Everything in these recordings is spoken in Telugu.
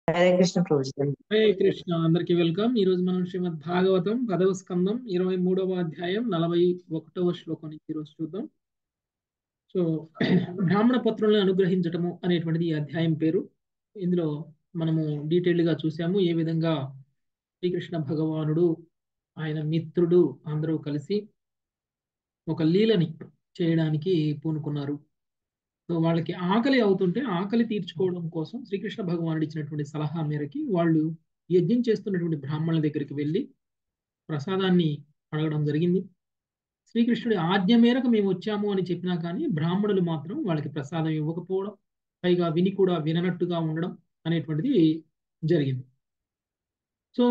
హరే కృష్ణ ప్రభుజీ. హరే కృష్ణ. అందరికి వెల్కమ్. ఈ రోజు మనం శ్రీమద్ భాగవతం 10వ స్కందం 23వ అధ్యాయం 41వ శ్లోకం నుంచి ఈరోజు చూద్దాం. సో బ్రాహ్మణ పత్రులను అనుగ్రహించటము అనేటువంటిది ఈ అధ్యాయం పేరు. ఇందులో మనము డీటెయిల్డ్ గా చూసాము ఏ విధంగా శ్రీకృష్ణ భగవానుడు ఆయన మిత్రుడు అందరూ కలిసి ఒక లీలని చేయడానికి పూనుకున్నారు. సో వాళ్ళకి ఆకలి అవుతుంటే ఆకలి తీర్చుకోవడం కోసం శ్రీకృష్ణ భగవానుడు ఇచ్చినటువంటి సలహా మేరకి వాళ్ళు యజ్ఞం చేస్తున్నటువంటి బ్రాహ్మణుల దగ్గరికి వెళ్ళి ప్రసాదాన్ని అడగడం జరిగింది. శ్రీకృష్ణుడి ఆజ్ఞ మేరకు మేము వచ్చాము అని చెప్పినా కానీ బ్రాహ్మణులు మాత్రం వాళ్ళకి ప్రసాదం ఇవ్వకపోవడం, పైగా విని కూడా విననట్టుగా ఉండడం అనేటువంటిది జరిగింది. సో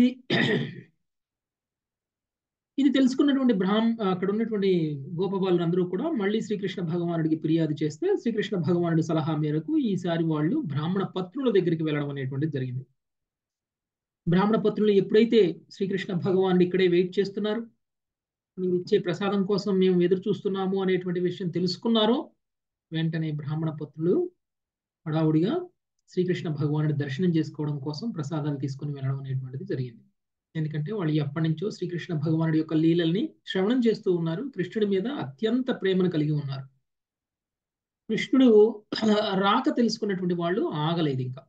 ఇది తెలుసుకున్నటువంటి అక్కడ ఉన్నటువంటి గోపబాలు అందరూ కూడా మళ్ళీ శ్రీకృష్ణ భగవానుడికి ఫిర్యాదు చేస్తే శ్రీకృష్ణ భగవానుడి సలహా మేరకు ఈసారి వాళ్ళు బ్రాహ్మణ పత్రుల దగ్గరికి వెళ్ళడం అనేటువంటిది జరిగింది. బ్రాహ్మణ పత్రులు ఎప్పుడైతే శ్రీకృష్ణ భగవానుడు ఇక్కడే వెయిట్ చేస్తున్నారు, మీరు ఇచ్చే ప్రసాదం కోసం మేము ఎదురు చూస్తున్నాము అనేటువంటి విషయం తెలుసుకున్నారో వెంటనే బ్రాహ్మణ పత్రులు హడావుడిగా శ్రీకృష్ణ భగవానుడి దర్శనం చేసుకోవడం కోసం ప్రసాదాలు తీసుకుని వెళ్ళడం అనేటువంటిది జరిగింది. ఎందుకంటే వాళ్ళు ఎప్పటి నుంచో శ్రీకృష్ణ భగవానుడి యొక్క లీలల్ని శ్రవణం చేస్తూ ఉన్నారు. కృష్ణుడి మీద అత్యంత ప్రేమను కలిగి ఉన్నారు. కృష్ణుడు రాక తెలుసుకున్నటువంటి వాళ్ళు ఆగలేదు ఇంకా.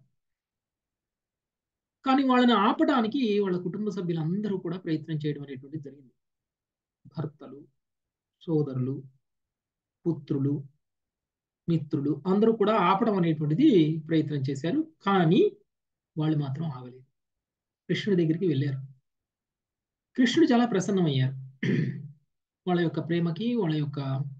కానీ వాళ్ళని ఆపడానికి వాళ్ళ కుటుంబ సభ్యులందరూ కూడా ప్రయత్నం చేయడం అనేటువంటిది జరిగింది. భర్తలు, సోదరులు, పుత్రులు, మిత్రులు అందరూ కూడా ఆపడం అనేటువంటిది ప్రయత్నం చేశారు. కానీ వాళ్ళు మాత్రం ఆగలేదు. కృష్ణుడి దగ్గరికి వెళ్ళారు. కృష్ణుడు చాలా ప్రసన్నమయ్యారు. వాళ్ళ యొక్క ప్రేమకి, వాళ్ళ యొక్క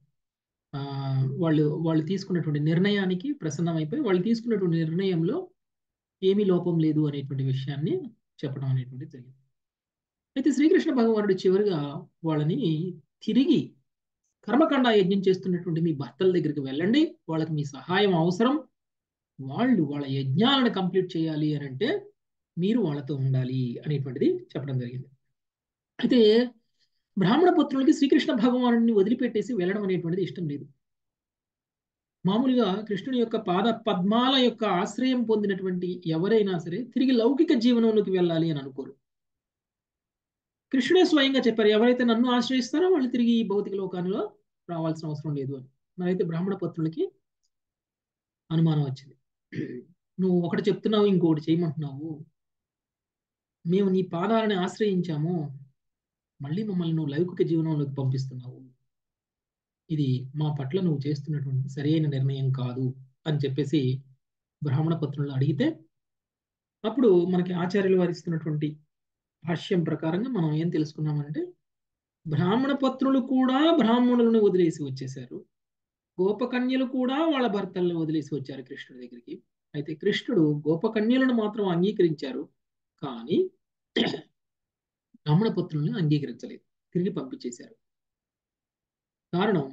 వాళ్ళు తీసుకున్నటువంటి నిర్ణయానికి ప్రసన్నమైపోయి వాళ్ళు తీసుకున్నటువంటి నిర్ణయంలో ఏమీ లోపం లేదు అనేటువంటి విషయాన్ని చెప్పడం అనేటువంటి జరిగింది. అయితే శ్రీకృష్ణ భగవానుడు చివరిగా వాళ్ళని తిరిగి కర్మకాండ యజ్ఞం చేస్తున్నటువంటి మీ భర్తల దగ్గరికి వెళ్ళండి, వాళ్ళకి మీ సహాయం అవసరం, వాళ్ళు వాళ్ళ యజ్ఞాలను కంప్లీట్ చేయాలి అని అంటే మీరు వాళ్ళతో ఉండాలి అనేటువంటిది చెప్పడం జరిగింది. అయితే బ్రాహ్మణ పుత్రులకి శ్రీకృష్ణ భగవానుడిని వదిలిపెట్టేసి వెళ్ళడం అనేటువంటిది ఇష్టం లేదు. మామూలుగా కృష్ణుని యొక్క పాద పద్మాల యొక్క ఆశ్రయం పొందినటువంటి ఎవరైనా సరే తిరిగి లౌకిక జీవనంలోకి వెళ్ళాలి అని అనుకోరు. కృష్ణుడే స్వయంగా చెప్పారు, ఎవరైతే నన్ను ఆశ్రయిస్తారో వాళ్ళు తిరిగి ఈ భౌతిక లోకానిలో రావాల్సిన అవసరం లేదు అని. మరైతే బ్రాహ్మణ పత్రులకి అనుమానం వచ్చింది. నువ్వు ఒకటి చెప్తున్నావు, ఇంకొకటి చేయమంటున్నావు. మేము నీ పాదాలని ఆశ్రయించాము, మళ్ళీ మమ్మల్ని నువ్వు లౌకిక జీవనంలోకి పంపిస్తున్నావు. ఇది మా పట్ల నువ్వు చేస్తున్నటువంటి సరైన నిర్ణయం కాదు అని చెప్పేసి బ్రాహ్మణ పత్రులను అడిగితే, అప్పుడు మనకి ఆచార్యులు వారిస్తున్నటువంటి భాష్యం ప్రకారంగా మనం ఏం తెలుసుకున్నామంటే, బ్రాహ్మణ పత్రులు కూడా బ్రాహ్మణులను వదిలేసి వచ్చేశారు, గోపకన్యలు కూడా వాళ్ళ భర్తలను వదిలేసి వచ్చారు కృష్ణుడి దగ్గరికి. అయితే కృష్ణుడు గోపకన్యలను మాత్రం అంగీకరించారు, కానీ బ్రాహ్మణ పత్రులను అంగీకరించలేదు, తిరిగి పంపించేశారు. కారణం,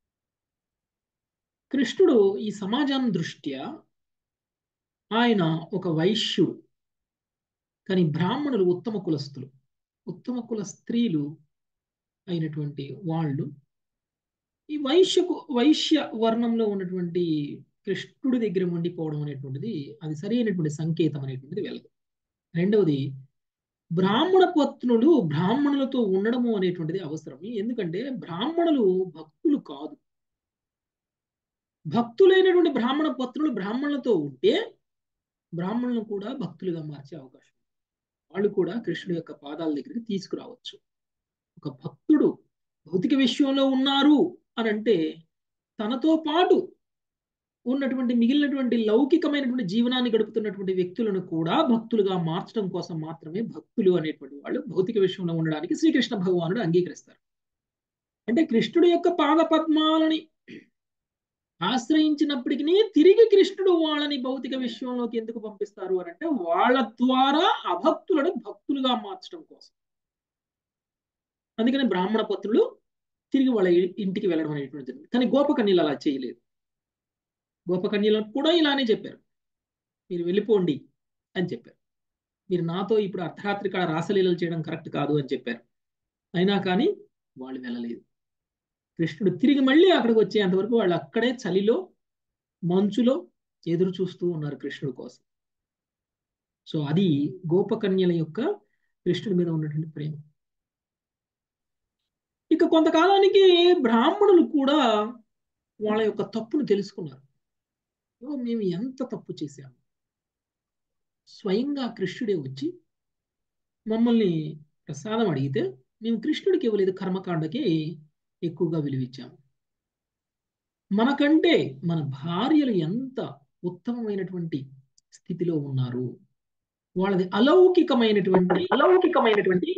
కృష్ణుడు ఈ సమాజం దృష్ట్యా ఆయన ఒక వైశ్యుడు, కానీ బ్రాహ్మణులు ఉత్తమ కులస్తులు, ఉత్తమ కుల స్త్రీలు అయినటువంటి వాళ్ళు ఈ వైశ్య వర్ణంలో ఉన్నటువంటి కృష్ణుడి దగ్గర ఉండిపోవడం అనేటువంటిది అది సరైనటువంటి సంకేతం అనేటువంటిది వెళ్ళదు. రెండవది, బ్రాహ్మణ పత్నులు బ్రాహ్మణులతో ఉండడము అనేటువంటిది అవసరం. ఎందుకంటే బ్రాహ్మణులు భక్తులు కాదు. భక్తులైనటువంటి బ్రాహ్మణ పత్నులు బ్రాహ్మణులతో ఉంటే బ్రాహ్మణులను కూడా భక్తులుగా మార్చే అవకాశం, వాళ్ళు కూడా కృష్ణుడి యొక్క పాదాల దగ్గరికి తీసుకురావచ్చు. ఒక భక్తుడు భౌతిక విషయంలో ఉన్నారు అని అంటే తనతో పాటు ఉన్నటువంటి మిగిలినటువంటి లౌకికమైనటువంటి జీవనాన్ని గడుపుతున్నటువంటి వ్యక్తులను కూడా భక్తులుగా మార్చడం కోసం మాత్రమే భక్తులు అనేటువంటి వాళ్ళు భౌతిక విషయంలో ఉండడానికి శ్రీకృష్ణ భగవానుడు అంగీకరిస్తారు. అంటే కృష్ణుడి యొక్క పాద పద్మాలని ఆశ్రయించినప్పటికీ తిరిగి కృష్ణుడు వాళ్ళని భౌతిక విషయంలోకి ఎందుకు పంపిస్తారు అని అంటే వాళ్ళ ద్వారా అభక్తులను భక్తులుగా మార్చడం కోసం. అందుకని బ్రాహ్మణ పత్రులు తిరిగి వాళ్ళ ఇంటికి వెళ్ళడం అనేటువంటి జరిగింది. కానీ గోపకన్యలు అలా చేయలేదు. గోపకన్యలకు కూడా ఇలానే చెప్పారు, మీరు వెళ్ళిపోండి అని చెప్పారు. మీరు నాతో ఇప్పుడు అర్ధరాత్రి కాడ రాసలీలలు చేయడం కరెక్ట్ కాదు అని చెప్పారు. అయినా కానీ వాళ్ళు వెళ్ళలేదు. కృష్ణుడు తిరిగి మళ్ళీ అక్కడికి వచ్చేంతవరకు వాళ్ళు అక్కడే చలిలో మంచులో ఎదురు చూస్తూ ఉన్నారు కృష్ణుడి కోసం. సో అది గోపకన్యల యొక్క కృష్ణుడి మీద ఉన్నటువంటి ప్రేమ. ఇక కొంతకాలానికి బ్రాహ్మణులు కూడా వాళ్ళ యొక్క తప్పును తెలుసుకున్నారు. మేము ఎంత తప్పు చేశాము. స్వయంగా కృష్ణుడే వచ్చి మమ్మల్ని ప్రసాదం అడిగితే మేము కృష్ణుడికి ఇవ్వలేదు, కర్మకాండకి ఎక్కువగా విలువిచ్చాము. మనకంటే మన భార్యలు ఎంత ఉత్తమమైనటువంటి స్థితిలో ఉన్నారు, వాళ్ళది అలౌకికమైనటువంటి.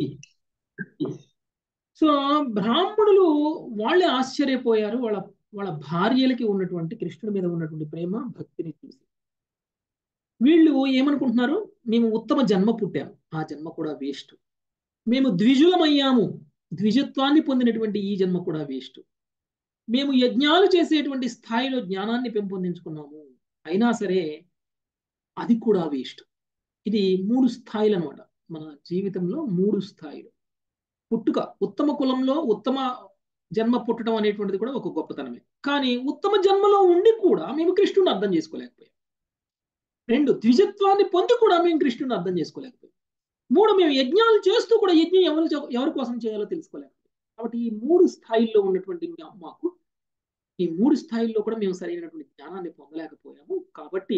సో బ్రాహ్మణులు వాళ్ళే ఆశ్చర్యపోయారు వాళ్ళ వాళ్ళ భార్యలకి ఉన్నటువంటి కృష్ణుడి మీద ఉన్నటువంటి ప్రేమ భక్తిని చూసి. వీళ్ళు ఏమనుకుంటున్నారు, మేము ఉత్తమ జన్మ పుట్టాము, ఆ జన్మ కూడా వేస్ట్. మేము ద్విజులమయ్యాము, ద్విజత్వాన్ని పొందినటువంటి ఈ జన్మ కూడా వేస్ట్. మేము యజ్ఞాలు చేసేటువంటి స్థాయిలో జ్ఞానాన్ని పెంపొందించుకున్నాము, అయినా సరే అది కూడా వేస్ట్. ఇది 3 స్థాయిలు అనమాట. మన జీవితంలో 3 స్థాయిలు. పుట్టుక, ఉత్తమ కులంలో ఉత్తమ జన్మ పుట్టడం అనేటువంటిది కూడా ఒక గొప్పతనమే. కానీ ఉత్తమ జన్మలో ఉండి కూడా మేము కృష్ణుని అర్థం చేసుకోలేకపోయాం. 2, ద్విజత్వాన్ని పొంది కూడా మేము కృష్ణుని అర్థం చేసుకోలేకపోయాం. 3, మేము యజ్ఞాలు చేస్తూ కూడా యజ్ఞం ఎవరి కోసం చేయాలో తెలుసుకోలేకపోయాం. కాబట్టి ఈ 3 స్థాయిల్లో ఉన్నటువంటి మాకు ఈ 3 స్థాయిల్లో కూడా మేము సరైనటువంటి జ్ఞానాన్ని పొందలేకపోయాము. కాబట్టి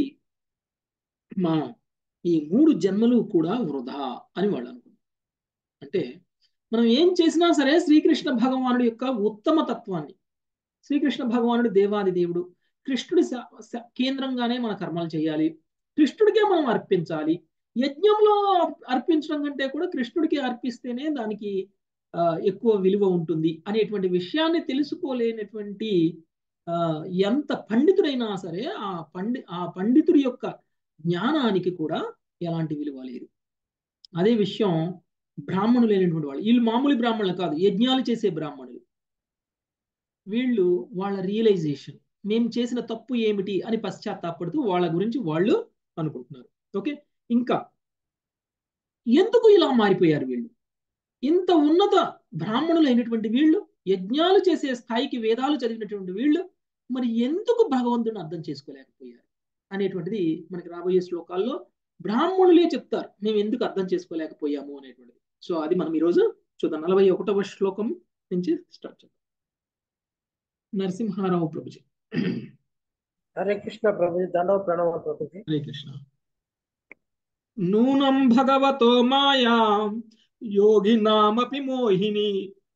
మా ఈ 3 జన్మలు కూడా వృధా అని వాళ్ళు అనుకున్నారు. అంటే మనం ఏం చేసినా సరే శ్రీకృష్ణ భగవానుడి యొక్క ఉత్తమ తత్వాన్ని, శ్రీకృష్ణ భగవానుడు దేవాది దేవుడు, కృష్ణుడి కేంద్రంగానే మన కర్మలు చేయాలి, కృష్ణుడికే మనం అర్పించాలి. యజ్ఞంలో అర్పించడం కంటే కూడా కృష్ణుడికి అర్పిస్తేనే దానికి ఎక్కువ విలువ ఉంటుంది అనేటువంటి విషయాన్ని తెలుసుకోలేనటువంటి ఎంత పండితుడైనా సరే ఆ పండితుడి యొక్క జ్ఞానానికి కూడా ఎలాంటి విలువ లేదు. అదే విషయం బ్రాహ్మణులు లేనటువంటి వాళ్ళు, వీళ్ళు మామూలు బ్రాహ్మణులు కాదు, యజ్ఞాలు చేసే బ్రాహ్మణులు. వీళ్ళు వాళ్ళ రియలైజేషన్, మేము చేసిన తప్పు ఏమిటి అని పశ్చాత్తాపడుతూ వాళ్ళ గురించి వాళ్ళు అనుకుంటున్నారు. ఓకే, ఇంకా ఎందుకు ఇలా మారిపోయారు వీళ్ళు? ఇంత ఉన్నత బ్రాహ్మణులు అయినటువంటి వీళ్ళు, యజ్ఞాలు చేసే స్థాయికి వేదాలు చదివినటువంటి వీళ్ళు మరి ఎందుకు భగవంతుని అర్థం చేసుకోలేకపోయారు అనేటువంటిది మనకి రాబోయే శ్లోకాల్లో బ్రాహ్మణులే చెప్తారు, మేము ఎందుకు అర్థం చేసుకోలేకపోయాము అనేటువంటిది. సో అది మనం ఈరోజు చూద్దాం. 41వ శ్లోకం నుంచి స్టార్ట్ చేద్దాం. నరసింహారావు ప్రభుజీ. హరే కృష్ణ ప్రభుజీ, దండవ ప్రణవ ప్రభుజీ. హరే కృష్ణ. నూనం భగవతో మాయా యోగినామపి మోహిని.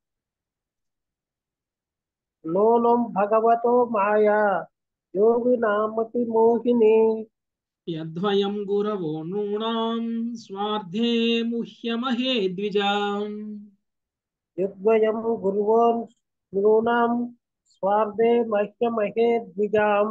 నూనం భగవతో మాయా యోగినామపి మోహిని. యద్వయం గురవో నూనాం స్వార్థే ముహ్యమహే ద్విజాం. యద్వయం గురువో నూనాం స్వార్థే మహ్యమహే ద్విజాం.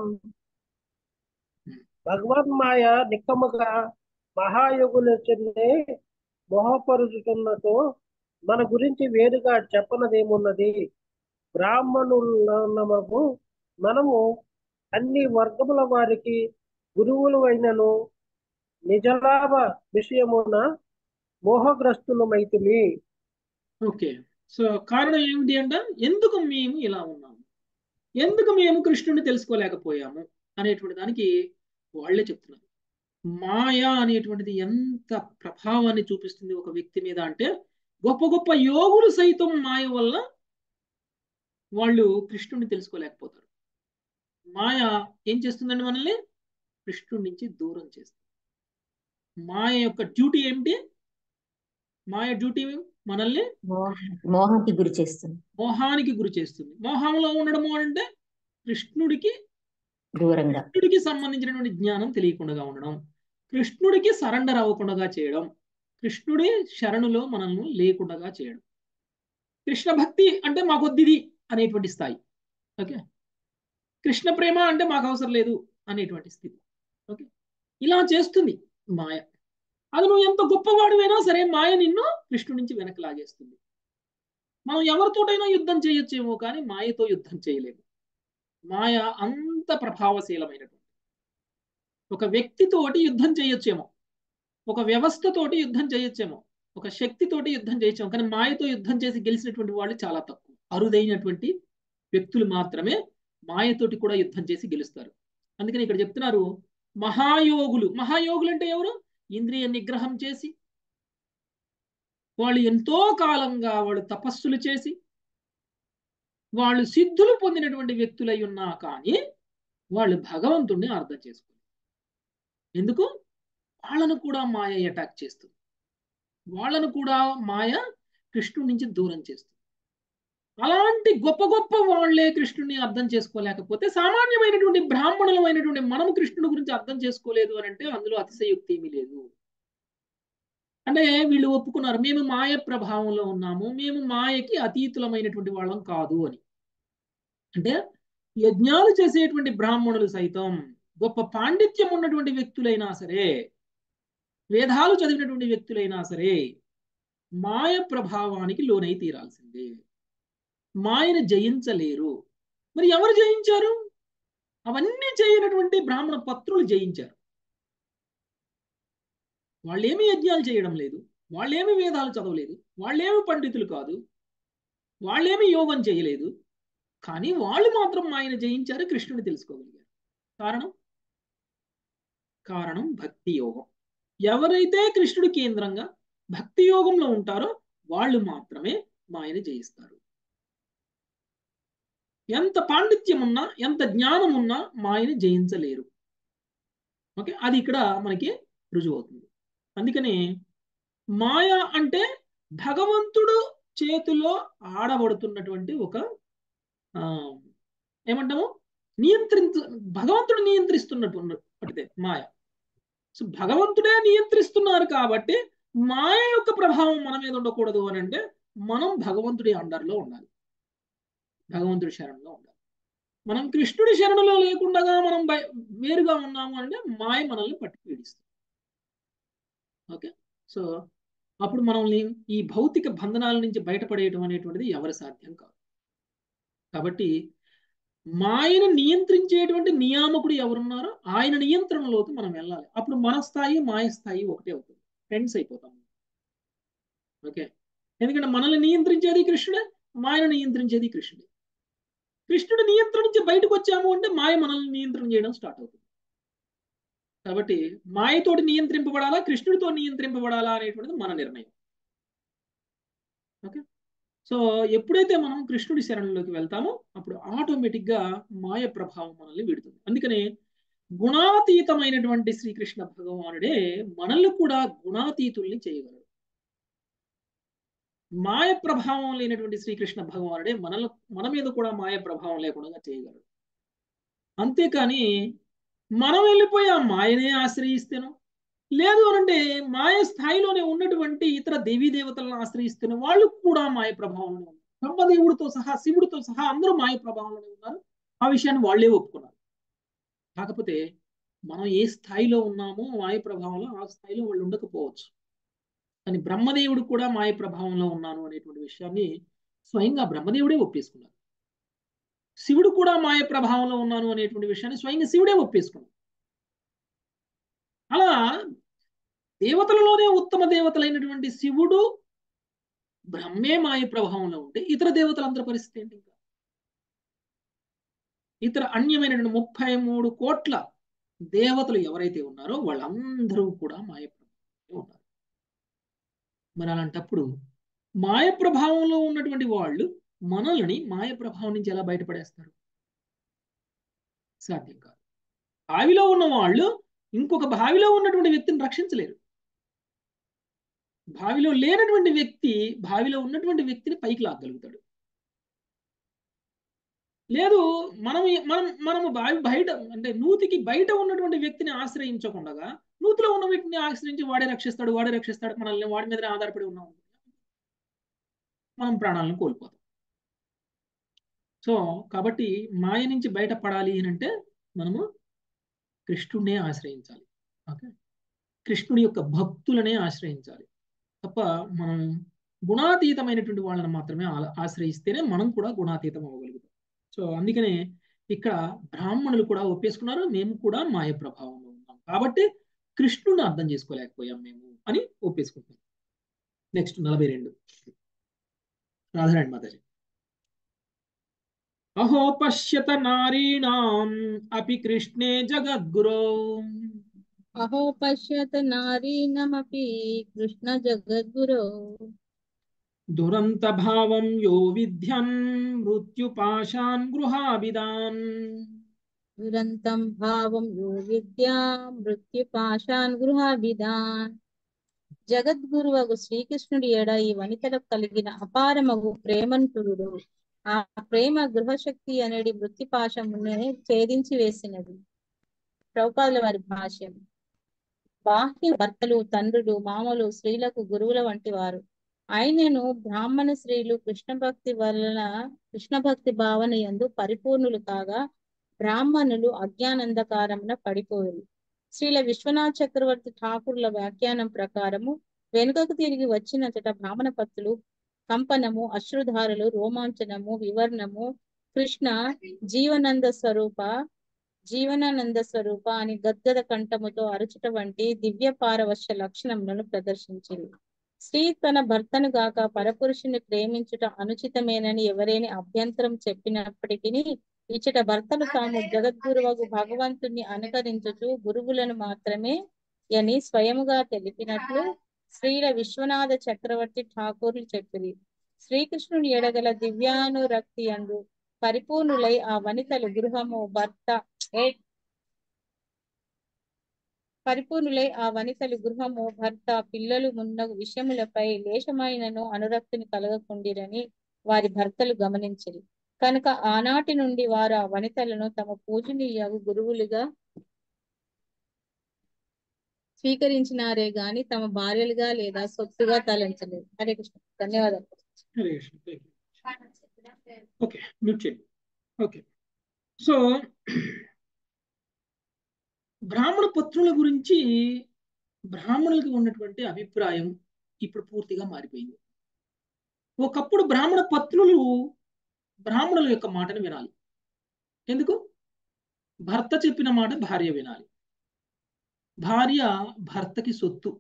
భగవన్మాయ నిక్కముగా మహాయోగులు చెందే మోహపరుచుతున్నతో మన గురించి వేరుగా చెప్పనదేమున్నది. బ్రాహ్మణులము మనము అన్ని వర్గముల వారికి గురువులు అయినను నిజలాభ విషయమున మోహగ్రస్తులమైతిమి. ఓకే, సో కారణం ఏమిటి అంటే ఎందుకు మేము ఇలా ఉన్నాము, ఎందుకు మేము కృష్ణుని తెలుసుకోలేకపోయాము అనేటువంటి దానికి వాళ్ళే చెప్తున్నారు. మాయ అనేటువంటిది ఎంత ప్రభావాన్ని చూపిస్తుంది ఒక వ్యక్తి మీద అంటే, గొప్ప గొప్ప యోగులు సైతం మాయ వల్ల వాళ్ళు కృష్ణుని తెలుసుకోలేకపోతారు. మాయ ఏం చేస్తుందండి, మనల్ని కృష్ణుడి నుంచి దూరం చేస్తుంది. మాయ యొక్క డ్యూటీ ఏమిటి? మాయ డ్యూటీ మనల్ని మోహానికి గురి చేస్తుంది. మోహంలో ఉండడము అంటే కృష్ణుడికి దూరంగా, కృష్ణుడికి సంబంధించినటువంటి జ్ఞానం తెలియకుండా ఉండడం, కృష్ణుడికి సరెండర్ అవ్వకుండా చేయడం, కృష్ణుడి శరణులో మనల్ని లేకుండా చేయడం. కృష్ణ భక్తి అంటే మాకొద్దిది అనేటువంటి స్థాయి. ఓకే, కృష్ణ ప్రేమ అంటే మాకు అవసరం లేదు అనేటువంటి స్థితి. ఓకే, ఇలా చేస్తుంది మాయ. అది నువ్వు ఎంత గొప్పవాడివైనా సరే మాయ నిన్ను కృష్ణుడి నుంచి వెనక్కి లాగేస్తుంది. మనం ఎవరితోటైనా యుద్ధం చేయొచ్చేమో కానీ మాయతో యుద్ధం చేయలేము. మాయ అంత ప్రభావశీలమైనటువంటి. ఒక వ్యక్తితోటి యుద్ధం చేయొచ్చేమో, ఒక వ్యవస్థతోటి యుద్ధం చేయొచ్చేమో, ఒక శక్తితోటి యుద్ధం చేయొచ్చేమో, కానీ మాయతో యుద్ధం చేసి గెలిచినటువంటి వాళ్ళు చాలా తక్కువ. అరుదైనటువంటి వ్యక్తులు మాత్రమే మాయతోటి కూడా యుద్ధం చేసి గెలుస్తారు. అందుకని ఇక్కడ చెప్తున్నారు మహాయోగులు. మహాయోగులు అంటే ఎవరు? ఇంద్రియ నిగ్రహం చేసి వాళ్ళు ఎంతో కాలంగా వాళ్ళు తపస్సులు చేసి వాళ్ళు సిద్ధులు పొందినటువంటి వ్యక్తులై ఉన్నా కానీ వాళ్ళు భగవంతుణ్ణి అర్థం చేసుకోలేదు. ఎందుకు? వాళ్ళను కూడా మాయ అటాక్ చేస్తుంది, వాళ్ళను కూడా మాయ కృష్ణుడి నుంచి దూరం చేస్తుంది. అలాంటి గొప్ప గొప్ప వాళ్లే కృష్ణుడిని అర్థం చేసుకోలేకపోతే సామాన్యమైనటువంటి బ్రాహ్మణులమైనటువంటి మనం కృష్ణుడి గురించి అర్థం చేసుకోలేదు అని అంటే అందులో అతిశయోక్తి ఏమీ లేదు. అంటే వీళ్ళు ఒప్పుకున్నారు, మేము మాయ ప్రభావంలో ఉన్నాము, మేము మాయకి అతీతులమైనటువంటి వాళ్ళం కాదు అని. అంటే యజ్ఞాలు చేసేటువంటి బ్రాహ్మణులు సైతం గొప్ప పాండిత్యం ఉన్నటువంటి వ్యక్తులైనా సరే, వేదాలు చదివినటువంటి వ్యక్తులైనా సరే మాయ ప్రభావానికి లోనై తీరాల్సిందే, మాయను జయించలేరు. మరి ఎవరు జయించారు? అవన్నీ చేయనటువంటి బ్రాహ్మణ పత్రులు జయించారు. వాళ్ళేమి యజ్ఞాలు చేయడం లేదు, వాళ్ళేమి వేదాలు చదవలేదు, వాళ్ళేమి పండితులు కాదు, వాళ్ళేమి యోగం చేయలేదు, కానీ వాళ్ళు మాత్రం మాయను జయించారు, కృష్ణుని తెలుసుకోగలిగారు. కారణం భక్తి యోగం. ఎవరైతే కృష్ణుడి కేంద్రంగా భక్తి యోగంలో ఉంటారో వాళ్ళు మాత్రమే మాయను జయిస్తారు. ఎంత పాండిత్యం ఉన్నా, ఎంత జ్ఞానం ఉన్నా మాయని జయించలేరు. ఓకే, అది ఇక్కడ మనకి రుజువు అవుతుంది. అందుకని మాయ అంటే భగవంతుడు చేతిలో ఆడబడుతున్నటువంటి ఒక ఏమంటాము భగవంతుడు నియంత్రిస్తున్నటువంటిదే మాయ. సో భగవంతుడే నియంత్రిస్తున్నారు కాబట్టి మాయ యొక్క ప్రభావం మన మీద ఉండకూడదు అని అంటే మనం భగవంతుడి అండర్లో ఉండాలి, భగవంతుడి శరణంలో ఉండాలి. మనం కృష్ణుడి శరణులో లేకుండా మనం వేరుగా ఉన్నాము అంటే మాయ మనల్ని పట్టి పీడిస్తుంది. ఓకే, సో అప్పుడు మనల్ని ఈ భౌతిక బంధనాల నుంచి బయటపడేయటం అనేటువంటిది ఎవరి సాధ్యం కాదు. కాబట్టి మాయను నియంత్రించేటువంటి నియామకుడు ఎవరున్నారో ఆయన నియంత్రణలోకి మనం వెళ్ళాలి. అప్పుడు మన స్థాయి మాయ స్థాయి ఒకటే అవుతుంది, ఫ్రెండ్స్ అయిపోతాం. ఓకే, ఎందుకంటే మనల్ని నియంత్రించేది కృష్ణుడే, మాయను నియంత్రించేది కృష్ణుడే. కృష్ణుడి నియంత్రణ నుంచి బయటకు వచ్చాము అంటే మాయ మనల్ని నియంత్రణ చేయడం స్టార్ట్ అవుతుంది. కాబట్టి మాయతోటి నియంత్రింపబడాలా, కృష్ణుడితో నియంత్రింపబడాలా అనేటువంటిది మన నిర్ణయం. ఓకే, సో ఎప్పుడైతే మనం కృష్ణుడి శరణంలోకి వెళ్తామో అప్పుడు ఆటోమేటిక్గా మాయ ప్రభావం మనల్ని విడుతుంది. అందుకనే గుణాతీతమైనటువంటి శ్రీకృష్ణ భగవానుడే మనల్ని కూడా గుణాతీతుల్ని చేయగలడు. మాయ ప్రభావం లేనటువంటి శ్రీకృష్ణ భగవానుడే మన మీద కూడా మాయ ప్రభావం లేకుండా చేయగలడు. అంతేకాని మనం వెళ్ళిపోయి ఆ మాయనే ఆశ్రయిస్తేనో, లేదు అనంటే మాయ స్థాయిలోనే ఉన్నటువంటి ఇతర దేవీ దేవతలను ఆశ్రయిస్తేనే వాళ్ళు కూడా మాయ ప్రభావంలోనే ఉన్నారు. బ్రహ్మదేవుడితో సహా శివుడితో సహా అందరూ మాయ ప్రభావంలోనే ఉన్నారు. ఆ విషయాన్ని వాళ్ళే ఒప్పుకున్నారు. కాకపోతే మనం ఏ స్థాయిలో ఉన్నామో మాయ ప్రభావంలో ఆ స్థాయిలో వాళ్ళు ఉండకపోవచ్చు. కానీ బ్రహ్మదేవుడు కూడా మాయ ప్రభావంలో ఉన్నాను అనేటువంటి విషయాన్ని స్వయంగా బ్రహ్మదేవుడే ఒప్పేసుకున్నారు. శివుడు కూడా మాయ ప్రభావంలో ఉన్నాను అనేటువంటి విషయాన్ని స్వయంగా శివుడే ఒప్పేసుకున్నాడు. అలా దేవతలలోనే ఉత్తమ దేవతలైనటువంటి శివుడు బ్రహ్మే మాయ ప్రభావంలో ఉంటే ఇతర దేవతలందరి పరిస్థితి ఏంటి? ఇంకా ఇతర అన్యమైనటువంటి 33 కోట్ల దేవతలు ఎవరైతే ఉన్నారో వాళ్ళందరూ కూడా మాయ ప్రభావంలో ఉన్నారు. మరి అలాంటప్పుడు మాయ ప్రభావంలో ఉన్నటువంటి వాళ్ళు మనల్ని మాయ ప్రభావం నుంచి ఎలా బయటపడేస్తారు? సాధ్యం కాదు. బావిలో ఉన్న వాళ్ళు ఇంకొక బావిలో ఉన్నటువంటి వ్యక్తిని రక్షించలేరు. బావిలో లేనటువంటి వ్యక్తి బావిలో ఉన్నటువంటి వ్యక్తిని పైకి లాగలుగుతాడు. లేదు మనము బావి బయట అంటే నూతికి బయట ఉన్నటువంటి వ్యక్తిని ఆశ్రయించకుండా నూతిలో ఉన్న వ్యక్తిని ఆశ్రయించి వాడే రక్షిస్తాడు మనల్ని, వాడి మీదనే ఆధారపడి ఉన్నాం, మనం ప్రాణాలను కోల్పోతాం. సో కాబట్టి మాయ నుంచి బయటపడాలి అంటే మనము కృష్ణుడినే ఆశ్రయించాలి. ఓకే, కృష్ణుడి యొక్క భక్తులనే ఆశ్రయించాలి తప్ప మనం గుణాతీతమైనటువంటి వాళ్ళని మాత్రమే ఆశ్రయిస్తేనే మనం కూడా గుణాతీతం అవ్వగలుగుతాం. సో అందుకనే ఇక్కడ బ్రాహ్మణులు కూడా ఒప్పేసుకున్నారు, మేము కూడా మాయ ప్రభావంలో ఉన్నాం కాబట్టి కృష్ణుడిని అర్థం చేసుకోలేకపోయాం మేము అని ఒప్పేసుకుంటున్నాం. నెక్స్ట్ 42 రాధారాణి మాతాజీ. అహో పశ్యత నారీణాం అపి కృష్ణే జగద్గురో అహో పశ్యత నారీణమపి కృష్ణ జగద్గురో దురంత భావం యో విద్యన్ మృత్యుపాశాన్ గృహాభిదాన్. దురంతం భావం యో విద్యా మృత్యుపాశాన్ గృహాభిదాన్. జగద్గురువగు శ్రీకృష్ణుడి ఎడ ఈ వనితలకు కలిగిన అపారమగు ప్రేమంతుడు ఆ ప్రేమ గృహశక్తి అనేది వృత్తిపాశమునే ఛేదించి వేసినది. ప్రభుపాదుల వారి భాష్యం. బాహ్య భర్తలు, తండ్రులు, మామలు స్త్రీలకు గురువుల వంటి వారు. ఆయనను బ్రాహ్మణ స్త్రీలు కృష్ణ భక్తి భావన యందు పరిపూర్ణులు కాగా బ్రాహ్మణులు అజ్ఞానందకారమున పడిపోయారు. శ్రీల విశ్వనాథ్ చక్రవర్తి ఠాకూర్ల వ్యాఖ్యానం ప్రకారము వెనుకకు తిరిగి వచ్చినచట బ్రాహ్మణ పత్తులు కంపనము, అశ్రుధారులు, రోమాంచనము, వివర్ణము, కృష్ణ జీవనానంద స్వరూప అని గద్గద కంఠముతో అరుచుట వంటి దివ్య పారవశ్య లక్షణములను ప్రదర్శించింది. స్త్రీ తన భర్తను గాక పరపురుషుని ప్రేమించుట అనుచితమేనని ఎవరైనా అభ్యంతరం చెప్పినప్పటికీ ఇచ్చట భర్తలు తాము జగద్గురువగు భగవంతుని అనుకరించుచు గురువులను మాత్రమే అని స్వయముగా తెలిపినట్లు శ్రీల విశ్వనాథ చక్రవర్తి ఠాకూర్లు చెప్పిరి. శ్రీకృష్ణుని ఎడగల దివ్యానురక్తి అందు పరిపూర్ణులై ఆ వనితలు గృహము భర్త పిల్లలు మున్నగు విషయములపై లేశమైనను అనురక్తిని కలగకుండిరని వారి భర్తలు గమనించిరి. కనుక ఆనాటి నుండి వారు ఆ వనితలను తమ పూజనీయగు గురువులుగా స్వీకరించినారే గాని తమ భార్యలుగా లేదా సొత్తుగా తలంచలేదు. హరే కృష్ణ. ధన్యవాదాలు. హరే కృష్ణ. ఓకే, మ్యూట్ చేయండి. ఓకే, సో బ్రాహ్మణ పత్రుల గురించి బ్రాహ్మణులకు ఉన్నటువంటి అభిప్రాయం ఇప్పుడు పూర్తిగా మారిపోయింది. ఒకప్పుడు బ్రాహ్మణ పత్రులు బ్రాహ్మణుల యొక్క మాటను వినాలి. ఎందుకు? భర్త చెప్పిన మాట భార్య వినాలి. భార్య భర్తకి సొత్తు.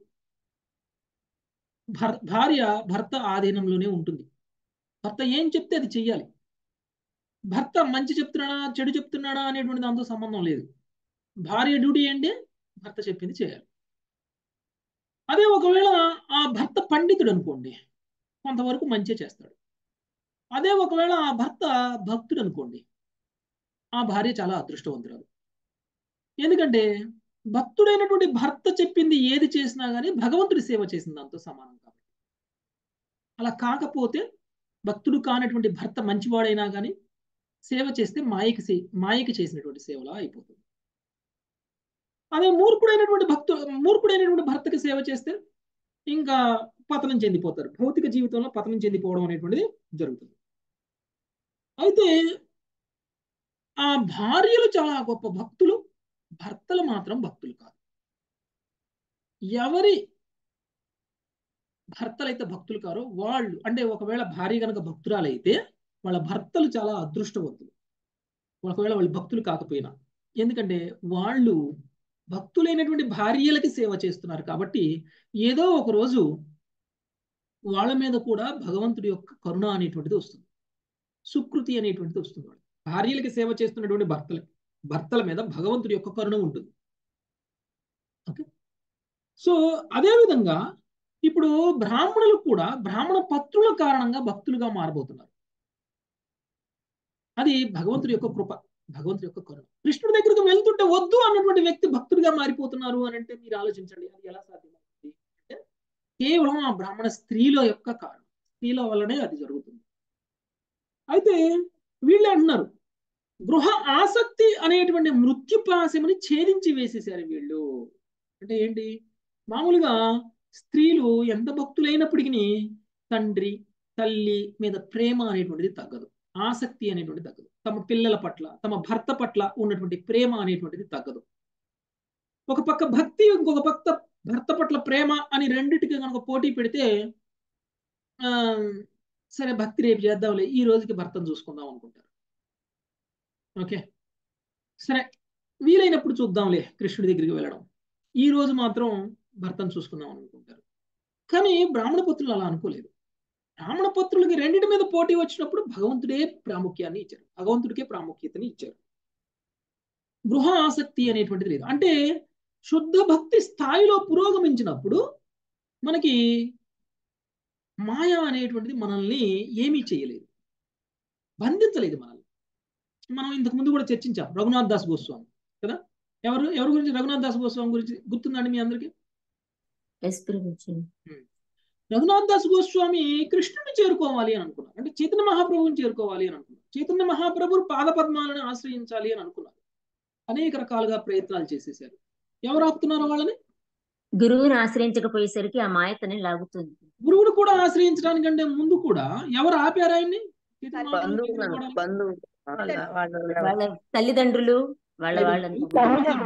భార్య భర్త ఆధీనంలోనే ఉంటుంది. భర్త ఏం చెప్తే అది చెయ్యాలి. భర్త మంచి చెప్తున్నాడా చెడు చెప్తున్నాడా అనేటువంటి దాంతో సంబంధం లేదు. భార్య డ్యూటీ ఏంటి? భర్త చెప్పింది చేయాలి. అదే ఒకవేళ ఆ భర్త పండితుడు అనుకోండి, కొంతవరకు మంచి చేస్తాడు. అదే ఒకవేళ ఆ భర్త భక్తుడు అనుకోండి, ఆ భార్య చాలా అదృష్టవంతురాలు. ఎందుకంటే భక్తుడైనటువంటి భర్త చెప్పింది ఏది చేసినా కానీ భగవంతుడి సేవ చేసిన దాంతో సమానం. కాబట్టి అలా కాకపోతే భక్తుడు కానటువంటి భర్త మంచివాడైనా కానీ సేవ చేస్తే మాయకి చేసినటువంటి సేవలా అయిపోతుంది. అదే మూర్ఖుడైనటువంటి భర్తకి సేవ చేస్తే ఇంకా పతనం చెందిపోతారు. భౌతిక జీవితంలో పతనం చెందిపోవడం అనేటువంటిది జరుగుతుంది. అయితే ఆ భార్యలు చాలా గొప్ప భక్తులు, భర్తలు మాత్రం భక్తులు కాదు. ఎవరి భర్తలైతే భక్తులు కారో వాళ్ళు, అంటే ఒకవేళ భార్య కనుక భక్తురాలైతే వాళ్ళ భర్తలు చాలా అదృష్టవంతులు, ఒకవేళ వాళ్ళు భక్తులు కాకపోయినా. ఎందుకంటే వాళ్ళు భక్తులైనటువంటి భార్యలకి సేవ చేస్తున్నారు కాబట్టి ఏదో ఒక రోజు వాళ్ళ మీద కూడా భగవంతుడి యొక్క కరుణ అనేటువంటిది వస్తుంది, సుకృతి అనేటువంటిది వస్తుంది. వాళ్ళు భార్యలకి సేవ చేస్తున్నటువంటి భర్తల మీద భగవంతుడి యొక్క కరుణ ఉంటుంది. ఓకే, సో అదేవిధంగా ఇప్పుడు బ్రాహ్మణులు కూడా బ్రాహ్మణ పత్రుల కారణంగా భక్తులుగా మారబోతున్నారు. అది భగవంతుడి యొక్క కృప, భగవంతుడి యొక్క కరుణ. కృష్ణుడి దగ్గరికి వెళ్తుంటే వద్దు అన్నటువంటి వ్యక్తి భక్తుడిగా మారిపోతున్నారు అని అంటే మీరు ఆలోచించండి, అది ఎలా సాధ్యమవుతుంది అంటే కేవలం ఆ బ్రాహ్మణ స్త్రీల యొక్క కారణం, స్త్రీల వల్లనే అది జరుగుతుంది. అయితే వీళ్ళు అంటున్నారు గృహ ఆసక్తి అనేటువంటి మృత్యుపాశమని ఛేదించి వేసేసారు వీళ్ళు. అంటే ఏంటి? మామూలుగా స్త్రీలు ఎంత భక్తులైనప్పటికీ తండ్రి తల్లి మీద ప్రేమ అనేటువంటిది తగ్గదు, ఆసక్తి అనేటువంటిది తగ్గదు. తమ పిల్లల పట్ల తమ భర్త పట్ల ఉన్నటువంటి ప్రేమ అనేటువంటిది తగ్గదు. ఒక పక్క భక్తి, ఇంకొక పక్క భర్త పట్ల ప్రేమ అని రెండిటికి కనుక పోటీ పెడితే సరే భక్తి రేపు చేద్దాంలే, ఈ రోజుకి భర్తను చూసుకుందాం అనుకుంటారు. ఓకే, సరే వీలైనప్పుడు చూద్దాంలే కృష్ణుడి దగ్గరికి వెళ్ళడం, ఈ రోజు మాత్రం భర్తను చూసుకుందాం అనుకుంటారు. కానీ బ్రాహ్మణ పత్రులు అలా అనుకోలేదు. బ్రాహ్మణ పత్రులకి రెండింటి మీద పోటీ వచ్చినప్పుడు భగవంతుడే ప్రాముఖ్యాన్ని ఇచ్చారు, భగవంతుడికే ప్రాముఖ్యతని ఇచ్చారు. గృహ ఆసక్తి అనేటువంటిది లేదు. అంటే శుద్ధ భక్తి స్థాయిలో పురోగమించినప్పుడు మనకి మాయ అనేటువంటిది మనల్ని ఏమీ చేయలేదు, బంధించలేదు మనల్ని. మనం ఇంతకు ముందు కూడా చర్చించాం రఘునాథ్ దాస్ గోస్వామి కదా. ఎవరి గురించి? రఘునాథ్ దాస్ గోస్వామి గురించి గుర్తుందండి మీ అందరికి? రఘునాథ్ దాస్ గోస్వామి కృష్ణుని చేరుకోవాలి అని అనుకున్నారు, అంటే చైతన్య మహాప్రభుని చేరుకోవాలి అని అనుకున్నారు. చైతన్య మహాప్రభు పాదపద్మాలను ఆశ్రయించాలి అని అనుకున్నారు. అనేక రకాలుగా ప్రయత్నాలు చేసేసారు. ఎవరు ఆపుతున్నారు వాళ్ళని? గురువుని ఆశ్రయించకపోయేసరికి ఆ మాయతని లాగుతుంది. గురువును కూడా ఆశ్రయించడానికంటే ముందు కూడా ఎవరు ఆపారు ఆయన్ని? వాళ్ళ తల్లిదండ్రులు వాళ్ళంతా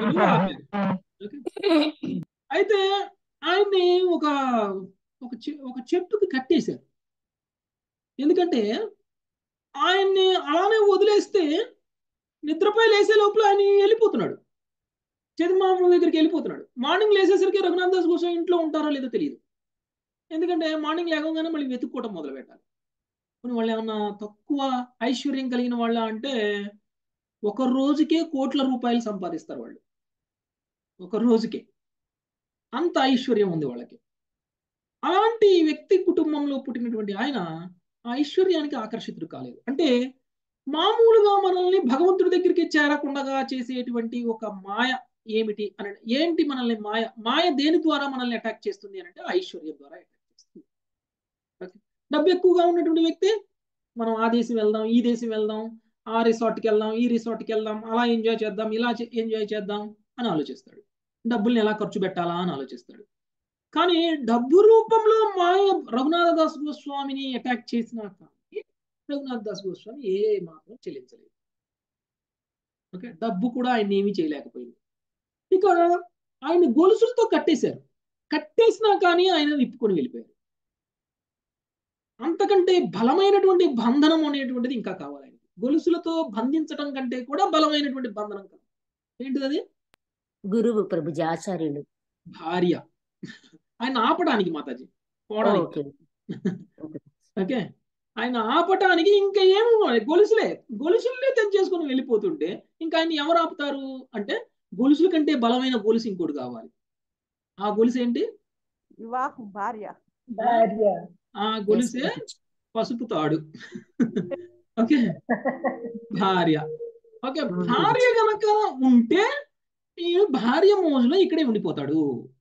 అయితే ఆయన్ని ఒక చెట్టుకి కట్టేశారు. ఎందుకంటే ఆయన్ని అలానే వదిలేస్తే నిద్రపై లేసే లోపల ఆయన వెళ్ళిపోతున్నాడు, చైతన్య మహాప్రభు దగ్గరికి వెళ్ళిపోతున్నాడు. మార్నింగ్ లేసేసరికి రఘునాథ్ దాస్ కోసం ఇంట్లో ఉంటారో లేదో తెలియదు. ఎందుకంటే మార్నింగ్ లేవగానే మళ్ళీ వెతుక్కోవటం మొదలు పెట్టాలి. వాళ్ళు ఏమన్నా తక్కువ ఐశ్వర్యం కలిగిన వాళ్ళ అంటే ఒక రోజుకే కోట్ల రూపాయలు సంపాదిస్తారు వాళ్ళు, ఒక రోజుకే అంత ఐశ్వర్యం ఉంది వాళ్ళకి. అలాంటి వ్యక్తి కుటుంబంలో పుట్టినటువంటి ఆయన ఆ ఐశ్వర్యానికి ఆకర్షితుడు కాలేదు. అంటే మామూలుగా మనల్ని భగవంతుడి దగ్గరికి చేరకుండా చేసేటువంటి ఒక మాయ ఏమిటి అని, ఏంటి మనల్ని మాయ దేని ద్వారా మనల్ని అటాక్ చేస్తుంది అని అంటే ఐశ్వర్యం ద్వారా అటాక్ చేస్తుంది. డబ్బు ఎక్కువగా ఉన్నటువంటి వ్యక్తి మనం ఆ దేశం వెళ్దాం, ఈ దేశం వెళ్దాం, ఆ రిసార్ట్కి వెళ్దాం, ఈ రిసార్ట్కి వెళ్దాం, అలా ఎంజాయ్ చేద్దాం, ఇలా ఎంజాయ్ చేద్దాం అని ఆలోచిస్తాడు. డబ్బుల్ని ఎలా ఖర్చు పెట్టాలా అని ఆలోచిస్తాడు. కానీ డబ్బు రూపంలో మాయ రఘునాథ దాస్ గోస్వామిని అటాక్ చేసినా కానీ రఘునాథ దాస్ గోస్వామి ఏ మాత్రం చెల్లించలేదు. ఓకే, డబ్బు కూడా ఆయన ఏమీ చేయలేకపోయింది. ఇక ఆయన గొలుసులతో కట్టేశారు, కట్టేసినా కానీ ఆయన విప్పుకొని వెళ్ళిపోయారు. అంతకంటే బలమైనటువంటి బంధనం అనేటువంటిది ఇంకా కావాలి. గొలుసులతో బంధించడం కంటే కూడా బలమైనటువంటి బంధనం కావాలి. ఏంటిది అది? గురువు ప్రభుజీ, ఆచార్యులు, భార్య. ఆయన ఆపడానికి మాతాజీ పోవడానికి. ఓకే, ఆయన ఆపటానికి ఇంకా ఏమో గొలుసులే తెంచేసుకొని వెళ్ళిపోతుంటే ఇంకా ఆయన ఎవరు ఆపుతారు అంటే గొలుసుల కంటే బలమైన గొలుసు ఇంకోటి కావాలి. ఆ గొలుసు ఏంటి? వివాహం, భార్య. ఆ గొలుసే పసుపు తాడు. ఓకే, భార్య. ఓకే, భార్య కనుక ఉంటే ఈ భార్య మోజులో ఇక్కడే ఉండిపోతాడు.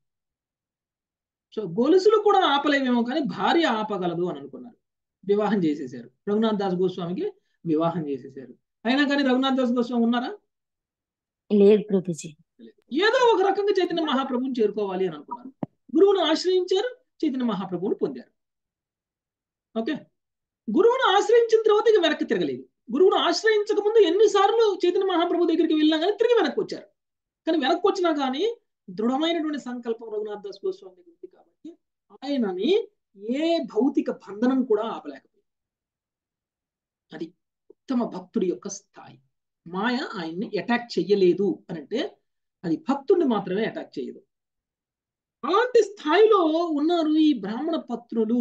సో గొలుసులు కూడా ఆపలేమేమో కానీ భార్య ఆపగలదు అని అనుకున్నారు. వివాహం చేసేసారు, రఘునాథ్ దాస్ గోస్వామికి వివాహం చేసేసారు. అయినా కానీ రఘునాథ్ దాస్ గోస్వామి ఉన్నారా? లేదు ప్రభుజీ. ఏదో ఒక రకంగా చైతన్య మహాప్రభుని చేరుకోవాలి అని అనుకున్నారు. గురువును ఆశ్రయించారు, చైతన్య మహాప్రభువుని పొందారు. ఓకే, గురువును ఆశ్రయించిన తర్వాత ఇక వెనక్కి తిరగలేదు. గురువును ఆశ్రయించక ముందు ఎన్నిసార్లు చైతన్య మహాప్రభు దగ్గరికి వెళ్ళినా కానీ తిరిగి వెనక్కి వచ్చారు. కానీ వెనక్కి వచ్చినా కానీ దృఢమైనటువంటి సంకల్పం రఘునాథ్ దాస్ గోస్వామి దగ్గర ఉంది కాబట్టి ఆయనని ఏ భౌతిక బంధనం కూడా ఆపలేకపోయింది. అది ఉత్తమ భక్తుడి యొక్క స్థాయి. మాయ ఆయన్ని అటాక్ చెయ్యలేదు అని అంటే అది భక్తుడిని మాత్రమే అటాక్ చేయదు. అలాంటి స్థాయిలో ఉన్నారు ఈ బ్రాహ్మణ పత్రులు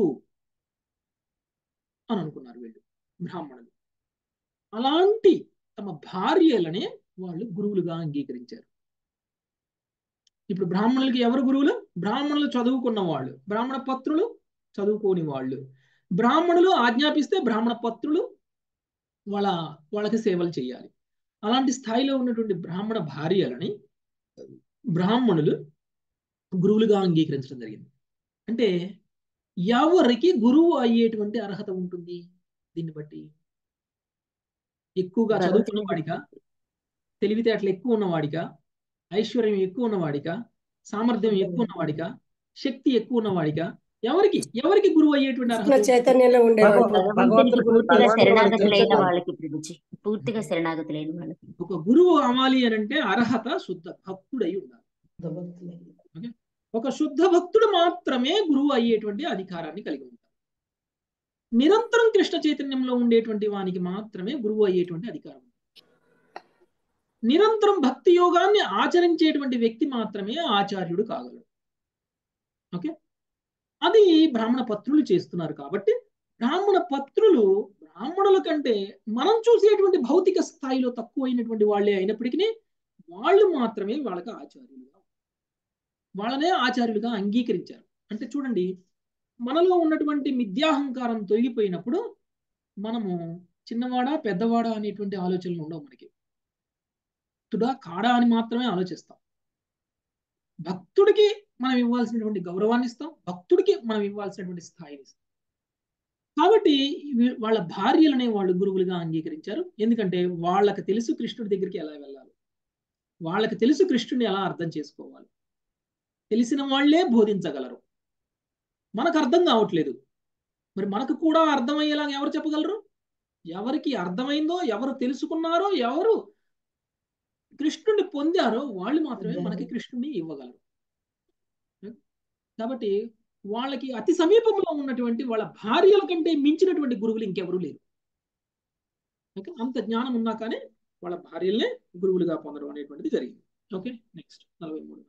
అని అనుకున్నారు వీళ్ళు బ్రాహ్మణులు. అలాంటి తమ భార్యలనే వాళ్ళు గురువులుగా అంగీకరించారు. ఇప్పుడు బ్రాహ్మణులకి ఎవరు గురువులు? బ్రాహ్మణులు చదువుకున్న వాళ్ళు, బ్రాహ్మణ పత్రులు చదువుకోని వాళ్ళు. బ్రాహ్మణులు ఆజ్ఞాపిస్తే బ్రాహ్మణ పత్రులు వాళ్ళకి సేవలు చేయాలి. అలాంటి స్థాయిలో ఉన్నటువంటి బ్రాహ్మణ భార్యలని బ్రాహ్మణులు గురువులుగా అంగీకరించడం జరిగింది. అంటే ఎవరికి గురువు అయ్యేటువంటి అర్హత ఉంటుంది? దీన్ని బట్టి ఎక్కువగా చదువుకున్న వాడికా, తెలివితేటలు ఎక్కువ ఉన్నవాడికా, ఐశ్వర్యం ఎక్కువ ఉన్నవాడికా, సామర్థ్యం ఎక్కువ ఉన్నవాడికా, శక్తి ఎక్కువ ఉన్నవాడికా, ఎవరికి గురువు అయ్యేటువంటి అర్హత? చైతన్యంలో పూర్తిగా శరణాగతులైన వాళ్ళకి ప్రభుజీ, పూర్తిగా శరణాగతులైన వాళ్ళకి. ఒక గురువు అవ్వాలి అని అంటే అర్హత శుద్ధ భక్తుడై ఉండాలి. ఒక శుద్ధ భక్తుడు మాత్రమే గురువు అయ్యేటువంటి అధికారాన్ని కలిగి ఉంటారు. నిరంతరం కృష్ణ చైతన్యంలో ఉండేటువంటి వానికి మాత్రమే గురువు అయ్యేటువంటి అధికారం. నిరంతరం భక్తి యోగాన్ని ఆచరించేటువంటి వ్యక్తి మాత్రమే ఆచార్యుడు కాగలడు. ఓకే, అది బ్రాహ్మణ పత్రులు చేస్తున్నారు. కాబట్టి బ్రాహ్మణ పత్రులు బ్రాహ్మణుల కంటే మనం చూసేటువంటి భౌతిక స్థాయిలో తక్కువైనటువంటి వాళ్ళే అయినప్పటికీ వాళ్ళు మాత్రమే వాళ్ళకి ఆచార్యులుగా. వాళ్ళనే ఆచార్యులుగా అంగీకరించారు. అంటే చూడండి, మనలో ఉన్నటువంటి మిథ్యాహంకారం తొలగిపోయినప్పుడు మనము చిన్నవాడా పెద్దవాడా అనేటువంటి ఆలోచనలు ఉండవు మనకి. భక్తుడా కాడా అని మాత్రమే ఆలోచిస్తాం. భక్తుడికి మనం ఇవ్వాల్సినటువంటి గౌరవాన్ని ఇస్తాం, భక్తుడికి మనం ఇవ్వాల్సినటువంటి స్థాయిని ఇస్తాం. కాబట్టి వాళ్ళ భార్యలనే వాళ్ళు గురువులుగా అంగీకరించారు. ఎందుకంటే వాళ్ళకి తెలుసు కృష్ణుడి దగ్గరికి ఎలా వెళ్ళాలి, వాళ్ళకి తెలుసు కృష్ణుడిని ఎలా అర్థం చేసుకోవాలి. తెలిసిన వాళ్లే బోధించగలరు. మనకు అర్థం కావట్లేదు, మరి మనకు కూడా అర్థమయ్యేలాగా ఎవరు చెప్పగలరు? ఎవరికి అర్థమైందో, ఎవరు తెలుసుకున్నారో, ఎవరు కృష్ణుడిని పొందారో వాళ్ళు మాత్రమే మనకి కృష్ణుడిని ఇవ్వగలరు. కాబట్టి వాళ్ళకి అతి సమీపంలో ఉన్నటువంటి వాళ్ళ భార్యల కంటే మించినటువంటి గురువులు ఇంకెవరూ లేరు. ఓకే, అంత జ్ఞానం ఉన్నా కానీ వాళ్ళ భార్యలనే గురువులుగా పొందడం అనేటువంటిది జరిగింది. ఓకే, నెక్స్ట్ 43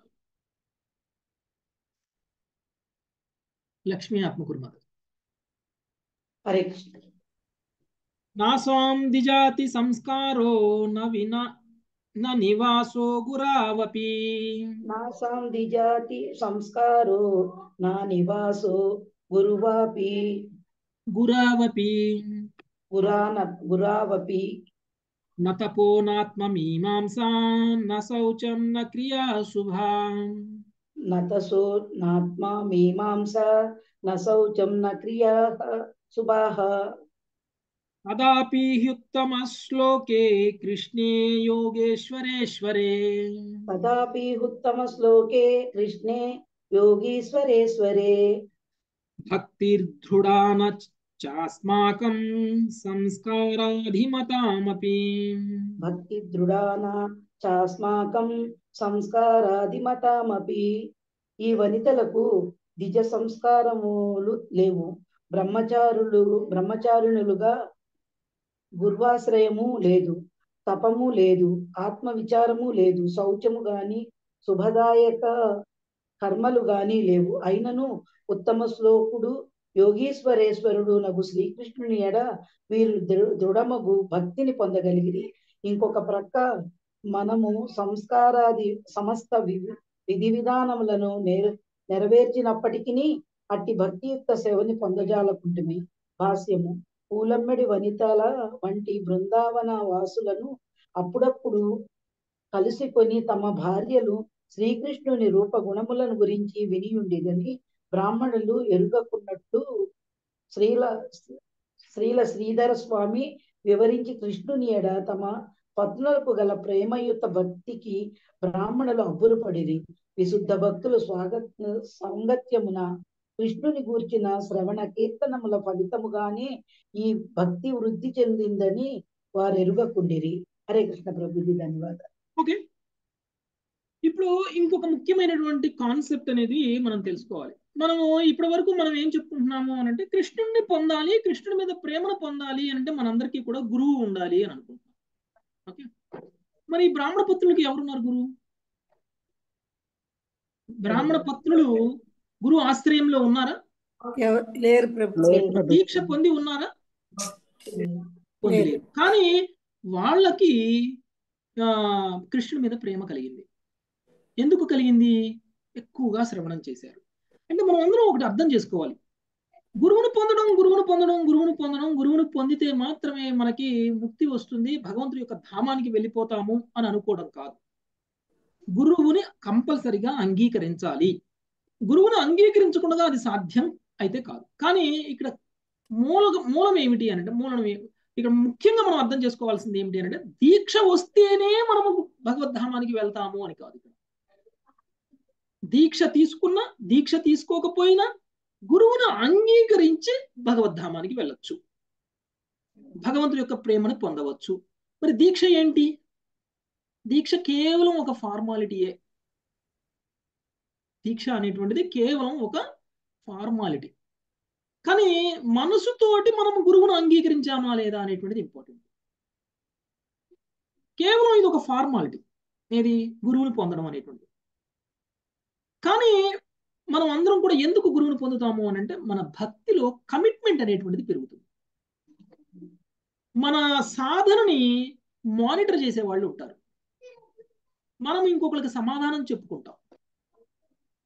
లక్ష్మీ ఆత్మకుర్మాత. హరే కృష్ణ. నాసాం దిజాతి సంస్కారో న నివాసో గురావపి. నాసాం దిజాతి సంస్కారో నా నివాసో గురువాపి గురావపి గురావపి న తపో నాత్మమీమాంసా న శౌచం న క్రియా శుభా. నతసో నాత్మా మీమాంసా న శౌచం న క్రియా శుభాః. తదాపి హ్యుత్తమ శ్లోకే కృష్ణే యోగేశ్వరేశ్వరే. తదాపి ఉత్తమ శ్లోకే కృష్ణే యోగీశ్వరేశ్వరే. భక్తిర్దృఢా న చాస్మాకం సంస్కారాధిమతామపి. భక్తి దృఢాన చాస్మాకం సంస్కారాదిమతామపి. ఈ వనితలకు ద్విజ సంస్కారములు లేవు. బ్రహ్మచారులుగా గుర్వాశ్రయము లేదు, తపము లేదు, ఆత్మ విచారము లేదు, శౌచము గాని శుభదాయక కర్మలు గాని లేవు. అయినను ఉత్తమ శ్లోకుడు యోగీశ్వరేశ్వరుడు నగు శ్రీకృష్ణుని ఎడ వీరు దృఢమగు భక్తిని పొందగలిగిరి. ఇంకొక ప్రక్క మనము సంస్కారాది సమస్త విధి విధానములను నెరవేర్చినప్పటికీ అట్టి భక్తియుక్త సేవని పొందజాలకుంటుమి. భాష్యము. పూలమ్మెడి వనితల వంటి బృందావన వాసులను అప్పుడప్పుడు కలుసుకొని తమ భార్యలు శ్రీకృష్ణుని రూపగుణములను గురించి వినియుండిదని బ్రాహ్మణులు ఎరుగకున్నట్టు శ్రీల శ్రీధర స్వామి వివరించి కృష్ణుని ఎడ తమ పత్నులకు గల ప్రేమయుత భక్తికి బ్రాహ్మణులు అబ్బురపడిరి. విశుద్ధ భక్తులు సాంగత్యమున కృష్ణుని గూర్చిన శ్రవణ కీర్తనముల ఫలితముగానే ఈ భక్తి వృద్ధి చెందిందని వారు ఎరుగకుండిరి. హరే కృష్ణ ప్రభుజీ, ధన్యవాదాలు. ఓకే, ఇప్పుడు ఇంకొక ముఖ్యమైనటువంటి కాన్సెప్ట్ అనేది మనం తెలుసుకోవాలి. మనము ఇప్పటి వరకు మనం ఏం చెప్పుకుంటున్నాము అని అంటే కృష్ణుడిని పొందాలి, కృష్ణుడి మీద ప్రేమను పొందాలి అంటే మనందరికీ కూడా గురువు ఉండాలి అని అనుకుంటున్నాం. ఓకే, మరి బ్రాహ్మణ పత్రులకి ఎవరున్నారు గురువు? బ్రాహ్మణ పత్రులు గురు ఆశ్రయంలో ఉన్నారా? లేరు ప్రభు. దీక్ష పొంది ఉన్నారా? పొందలేరు. కానీ వాళ్ళకి కృష్ణుడి మీద ప్రేమ కలిగింది. ఎందుకు కలిగింది? ఎక్కువగా శ్రవణం చేశారు. అంటే మనం అందరం ఒకటి అర్థం చేసుకోవాలి. గురువును పొందడం, గురువును పొందడం, గురువును పొందడం, గురువును పొందితే మాత్రమే మనకి ముక్తి వస్తుంది, భగవంతుడి యొక్క ధామానికి వెళ్ళిపోతాము అని అనుకోవడం కాదు. గురువుని కంపల్సరిగా అంగీకరించాలి. గురువును అంగీకరించకుండా అది సాధ్యం అయితే కాదు. కానీ ఇక్కడ మూలం ఏమిటి అని అంటే ఇక్కడ ముఖ్యంగా మనం అర్థం చేసుకోవాల్సింది ఏమిటి అంటే దీక్ష వస్తేనే మనము భగవద్ధామానికి వెళ్తాము అని కాదు. దీక్ష తీసుకున్నా దీక్ష తీసుకోకపోయినా గురువును అంగీకరించి భగవద్ధామానికి వెళ్ళొచ్చు, భగవంతుడి యొక్క ప్రేమను పొందవచ్చు. మరి దీక్ష ఏంటి? దీక్ష కేవలం ఒక ఫార్మాలిటీయే. దీక్ష అనేటువంటిది కేవలం ఒక ఫార్మాలిటీ. కానీ మనసుతోటి మనం గురువును అంగీకరించామా లేదా అనేటువంటిది ఇంపార్టెంట్. కేవలం ఇది ఒక ఫార్మాలిటీ, ఏది గురువుని పొందడం అనేటువంటిది. కానీ మనం అందరం కూడా ఎందుకు గురువుని పొందుతాము అని అంటే మన భక్తిలో కమిట్మెంట్ అనేటువంటిది పెరుగుతుంది. మన సాధనని మానిటర్ చేసే వాళ్ళు ఉంటారు. మనం ఇంకొకరికి సమాధానం చెప్పుకుంటాం.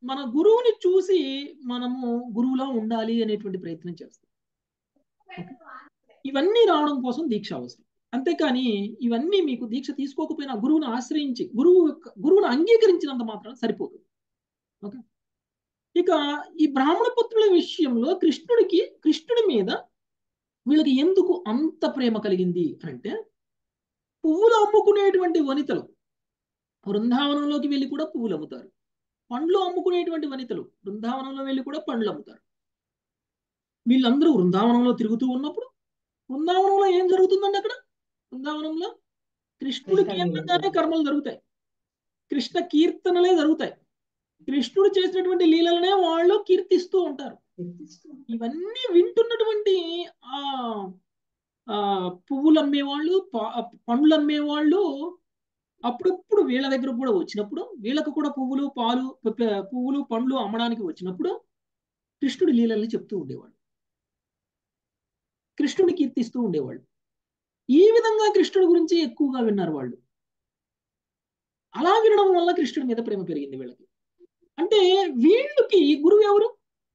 మన గురువుని చూసి మనము గురువులా ఉండాలి అనేటువంటి ప్రయత్నం చేస్తాం. ఓకే? ఇవన్నీ రావడం కోసం దీక్ష అవసరం. అంతేకాని ఇవన్నీ మీకు దీక్ష తీసుకోకపోయినా గురువుని ఆశ్రయించి గురువుని అంగీకరించినంత మాత్రం సరిపోతుంది. ఓకే? ఇక ఈ బ్రాహ్మణ పుత్రుల విషయంలో కృష్ణుడి మీద వీళ్ళకి ఎందుకు అంత ప్రేమ కలిగింది అంటే, పువ్వులు అమ్ముకునేటువంటి వనితలు బృందావనంలోకి వెళ్ళి కూడా పువ్వులు అమ్ముతారు. పండ్లు అమ్ముకునేటువంటి వనితలు బృందావనంలో వెళ్ళి కూడా పండ్లు అమ్ముతారు. వీళ్ళందరూ బృందావనంలో తిరుగుతూ ఉన్నప్పుడు బృందావనంలో ఏం జరుగుతుందండి? అక్కడ బృందావనంలో కృష్ణుడి కేంద్రంగానే కర్మలు జరుగుతాయి. కృష్ణ కీర్తనలే జరుగుతాయి. కృష్ణుడు చేసినటువంటి లీలలనే వాళ్ళు కీర్తిస్తూ ఉంటారు. ఇవన్నీ వింటున్నటువంటి ఆ పువ్వులు అమ్మేవాళ్ళు, పండ్లు అమ్మేవాళ్ళు అప్పుడప్పుడు వీళ్ళ దగ్గర కూడా వచ్చినప్పుడు, వీళ్ళకు కూడా పువ్వులు పండ్లు అమ్మడానికి వచ్చినప్పుడు కృష్ణుడి లీలల్ని చెప్తూ ఉండేవాళ్ళు, కృష్ణుడిని కీర్తిస్తూ ఉండేవాళ్ళు. ఈ విధంగా కృష్ణుడి గురించి ఎక్కువగా విన్నారు వాళ్ళు. అలా వినడం వల్ల కృష్ణుడి మీద ప్రేమ పెరిగింది వీళ్ళకి. అంటే వీళ్ళకి గురువు ఎవరు?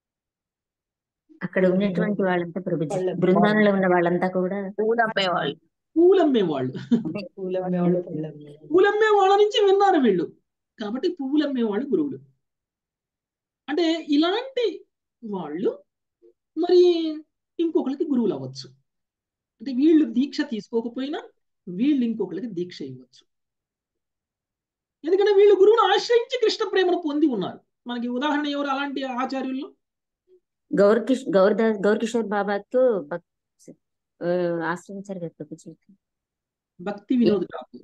అక్కడ ఉన్నటువంటి వాళ్ళంతా ప్రభుజీ, బృందావనంలో ఉన్న వాళ్ళంతా కూడా పూలమ్మేవాళ్ళు. పూలమ్మేవాళ్ళు పూలమ్మే వాళ్ళ నుంచి విన్నారు వీళ్ళు. కాబట్టి పువ్వులమ్మే వాళ్ళు గురువులు. అంటే ఇలాంటి వాళ్ళు మరి ఇంకొకరికి గురువులు అవ్వచ్చు. అంటే వీళ్ళు దీక్ష తీసుకోకపోయినా వీళ్ళు ఇంకొకరికి దీక్ష ఇవ్వచ్చు. ఎందుకంటే వీళ్ళు గురువును ఆశ్రయించి కృష్ణ ప్రేమను పొంది ఉన్నారు. మనకి ఉదాహరణ ఎవరు అలాంటి ఆచార్యుల్లో? గౌరకిషోర్ బాబాతో ఆశ్రయించారు కదా ప్రభుజీ. భక్తి వినోద్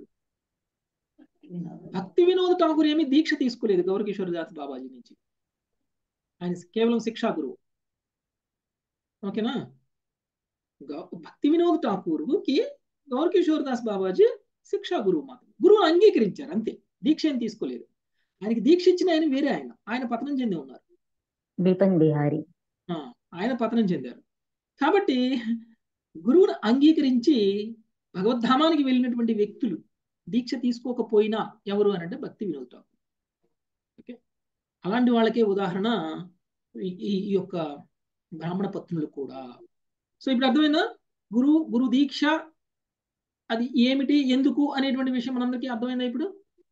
ఠాకూర్ ఏమీ దీక్ష తీసుకోలేదు గౌరకిషోర్ దాస్ బాబాజీ నుంచి. ఆయన కేవలం శిక్షా గురువు. ఓకేనా? భక్తి వినోద్ ఠాకూర్కి గౌరకిషోర్ దాస్ బాబాజీ శిక్షా గురువు మాత్రం. గురువును అంగీకరించారు అంతే, దీక్ష ఏం తీసుకోలేదు. ఆయనకి దీక్ష ఇచ్చిన ఆయన వేరే ఆయన పతనం చెంది ఉన్నారు. బిపిన్ బిహారీ ఆయన పతనం చెందారు. కాబట్టి గురువును అంగీకరించి భగవద్ధామానికి వెళ్ళినటువంటి వ్యక్తులు దీక్ష తీసుకోకపోయినా ఎవరు అని అంటే భక్తి వినోద్ ఠాకూర్. ఓకే, అలాంటి వాళ్ళకే ఉదాహరణ ఈ యొక్క బ్రాహ్మణ పత్నులు కూడా. సో ఇప్పుడు అర్థమైందా? గురు దీక్ష అది ఏమిటి, ఎందుకు అనేటువంటి విషయం మనందరికీ అర్థమైందా ఇప్పుడు?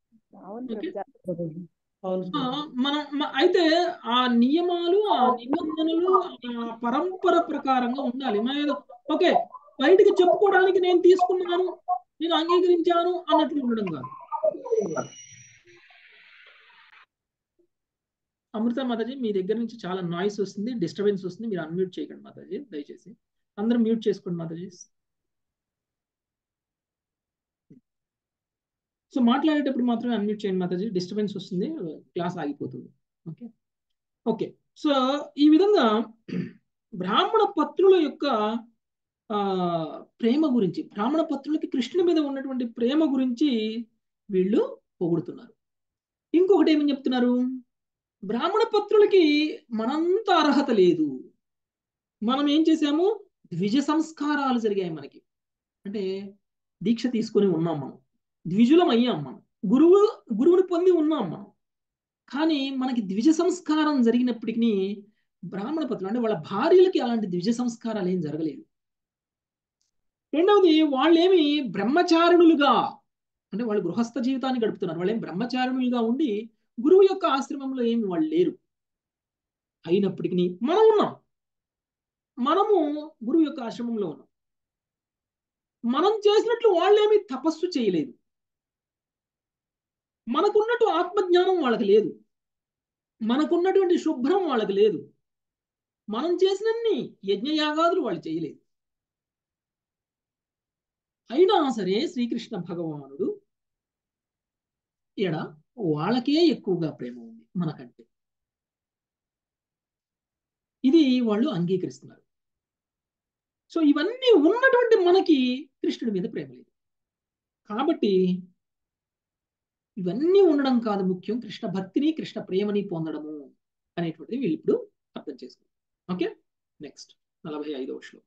మనం అయితే ఆ నియమాలు, ఆ నిబంధనలు, ఆ పరంపర ప్రకారంగా ఉండాలి. మనం ఏదో ఓకే బయటికి చెప్పుకోవడానికి నేను తీసుకున్నాను, నేను అంగీకరించాను అన్నట్లు ఉండడం కాదు. అమృత మాతాజీ, మీ దగ్గర నుంచి చాలా నాయిస్ వస్తుంది, డిస్టర్బెన్స్ వస్తుంది. మీరు అన్మ్యూట్ చేయకండి మాతాజీ, దయచేసి అందరూ మ్యూట్ చేసుకోండి మాతాజీ. సో మాట్లాడేటప్పుడు మాత్రమే అన్మ్యూట్ చేయండి మాతాజీ, డిస్టర్బెన్స్ వస్తుంది, క్లాస్ ఆగిపోతుంది. ఓకే ఓకే సో ఈ విధంగా బ్రాహ్మణ పత్రుల యొక్క ప్రేమ గురించి, బ్రాహ్మణ పత్రులకి కృష్ణుని మీద ఉన్నటువంటి ప్రేమ గురించి వీళ్ళు పొగుడుతున్నారు. ఇంకొకటి ఏమని చెప్తున్నారు? బ్రాహ్మణ పత్రులకి మనంత అర్హత లేదు. మనం ఏం చేసాము? ద్విజ సంస్కారాలు జరిగాయి మనకి. అంటే దీక్ష తీసుకొని ఉన్నాం, మనం ద్విజులం అయ్యాం, మనం గురువుని పొంది ఉన్నాం మనం. కానీ మనకి ద్విజ సంస్కారం జరిగినప్పటికీ బ్రాహ్మణ పత్రులు అంటే వాళ్ళ భార్యలకి అలాంటి ద్విజ సంస్కారాలు ఏం జరగలేదు. రెండవది, వాళ్ళేమి బ్రహ్మచారిణులుగా అంటే వాళ్ళు గృహస్థ జీవితాన్ని గడుపుతున్నారు. వాళ్ళేం బ్రహ్మచారిణులుగా ఉండి గురువు యొక్క ఆశ్రమంలో ఏమి వాళ్ళు లేరు. అయినప్పటికీ మనం ఉన్నాం, మనము గురువు యొక్క ఆశ్రమంలో ఉన్నాం. మనం చేసినట్లు వాళ్ళేమి తపస్సు చేయలేదు. మనకున్నట్టు ఆత్మజ్ఞానం వాళ్ళకి లేదు, మనకున్నటువంటి శుభ్రం వాళ్ళకి లేదు, మనం చేసినన్ని యజ్ఞయాగాదులు వాళ్ళు చేయలేదు. అయినా సరే శ్రీకృష్ణ భగవానుడు ఎడ వాళ్ళకే ఎక్కువగా ప్రేమ ఉంది మనకంటే. ఇది వాళ్ళు అంగీకరిస్తున్నారు. సో ఇవన్నీ ఉన్నటువంటి మనకి కృష్ణుడి మీద ప్రేమ లేదు. కాబట్టి ఇవన్నీ ఉండడం కాదు ముఖ్యం, కృష్ణ భక్తిని కృష్ణ ప్రేమని పొందడము అనేటువంటిది వీళ్ళు ఇప్పుడు అర్థం చేసుకుంటారు. ఓకే, నెక్స్ట్ 45వ శ్లోకం.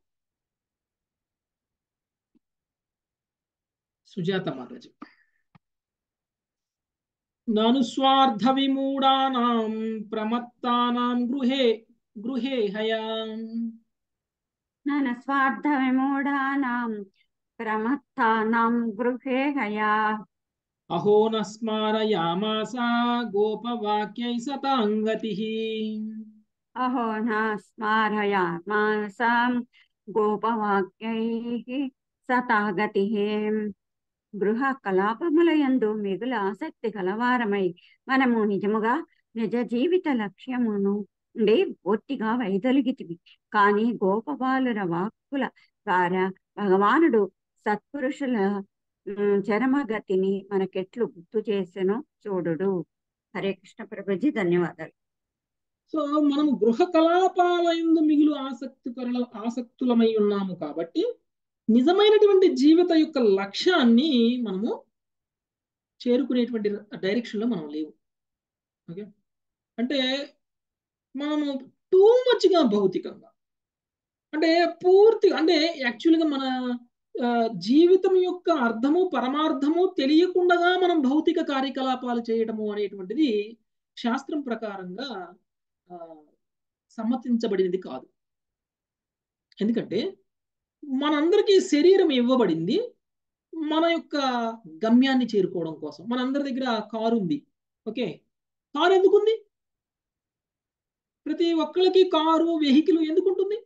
సుజాత మాతాజీ. నను స్వార్థ విమూఢానాం ప్రమత్తానాం గృహే గృహే హయాం. నన స్వార్థ విమూఢానాం ప్రమత్తానాం గృహే హయా. అహో న స్మారయామాస గోపవాక్యై సతాంగతిః. అహో న స్మారయామాసాం గోపవాక్యైః సతాగతిః. గృహ కలాపములయందు మిగుల ఆసక్తి కలవారమై మనము నిజముగా నిజ జీవిత లక్ష్యమును నుండి పూర్తిగా వైదొలిగితివి. కానీ గోపబాలుర వాక్కుల ద్వారా భగవానుడు సత్పురుషుల చరమగతిని మనకెట్లు గుర్తు చేసెనో చూడుడు. హరే కృష్ణ ప్రభుజీ, ధన్యవాదాలు. సో మనము గృహ కలాపాల యందు మిగులు ఆసక్తులమై ఉన్నాము కాబట్టి నిజమైనటువంటి జీవిత యొక్క లక్ష్యాన్ని మనము చేరుకునేటువంటి డైరెక్షన్లో మనం లేవు. ఓకే, అంటే మనము టూ మచ్గా భౌతికంగా, అంటే పూర్తిగా, అంటే యాక్చువల్గా మన జీవితం యొక్క అర్థము పరమార్థము తెలియకుండా మనం భౌతిక కార్యకలాపాలు చేయడము అనేటువంటిది శాస్త్రం ప్రకారంగా సమ్మతించబడినది కాదు. ఎందుకంటే మనందరికీ శరీరం ఇవ్వబడింది మన యొక్క గమ్యాన్ని చేరుకోవడం కోసం. మనందరి దగ్గర కారు ఉంది. ఓకే, కారు ఎందుకుంది? ప్రతి ఒక్కరికి కారు, వెహికల్ ఎందుకు ఉంటుంది?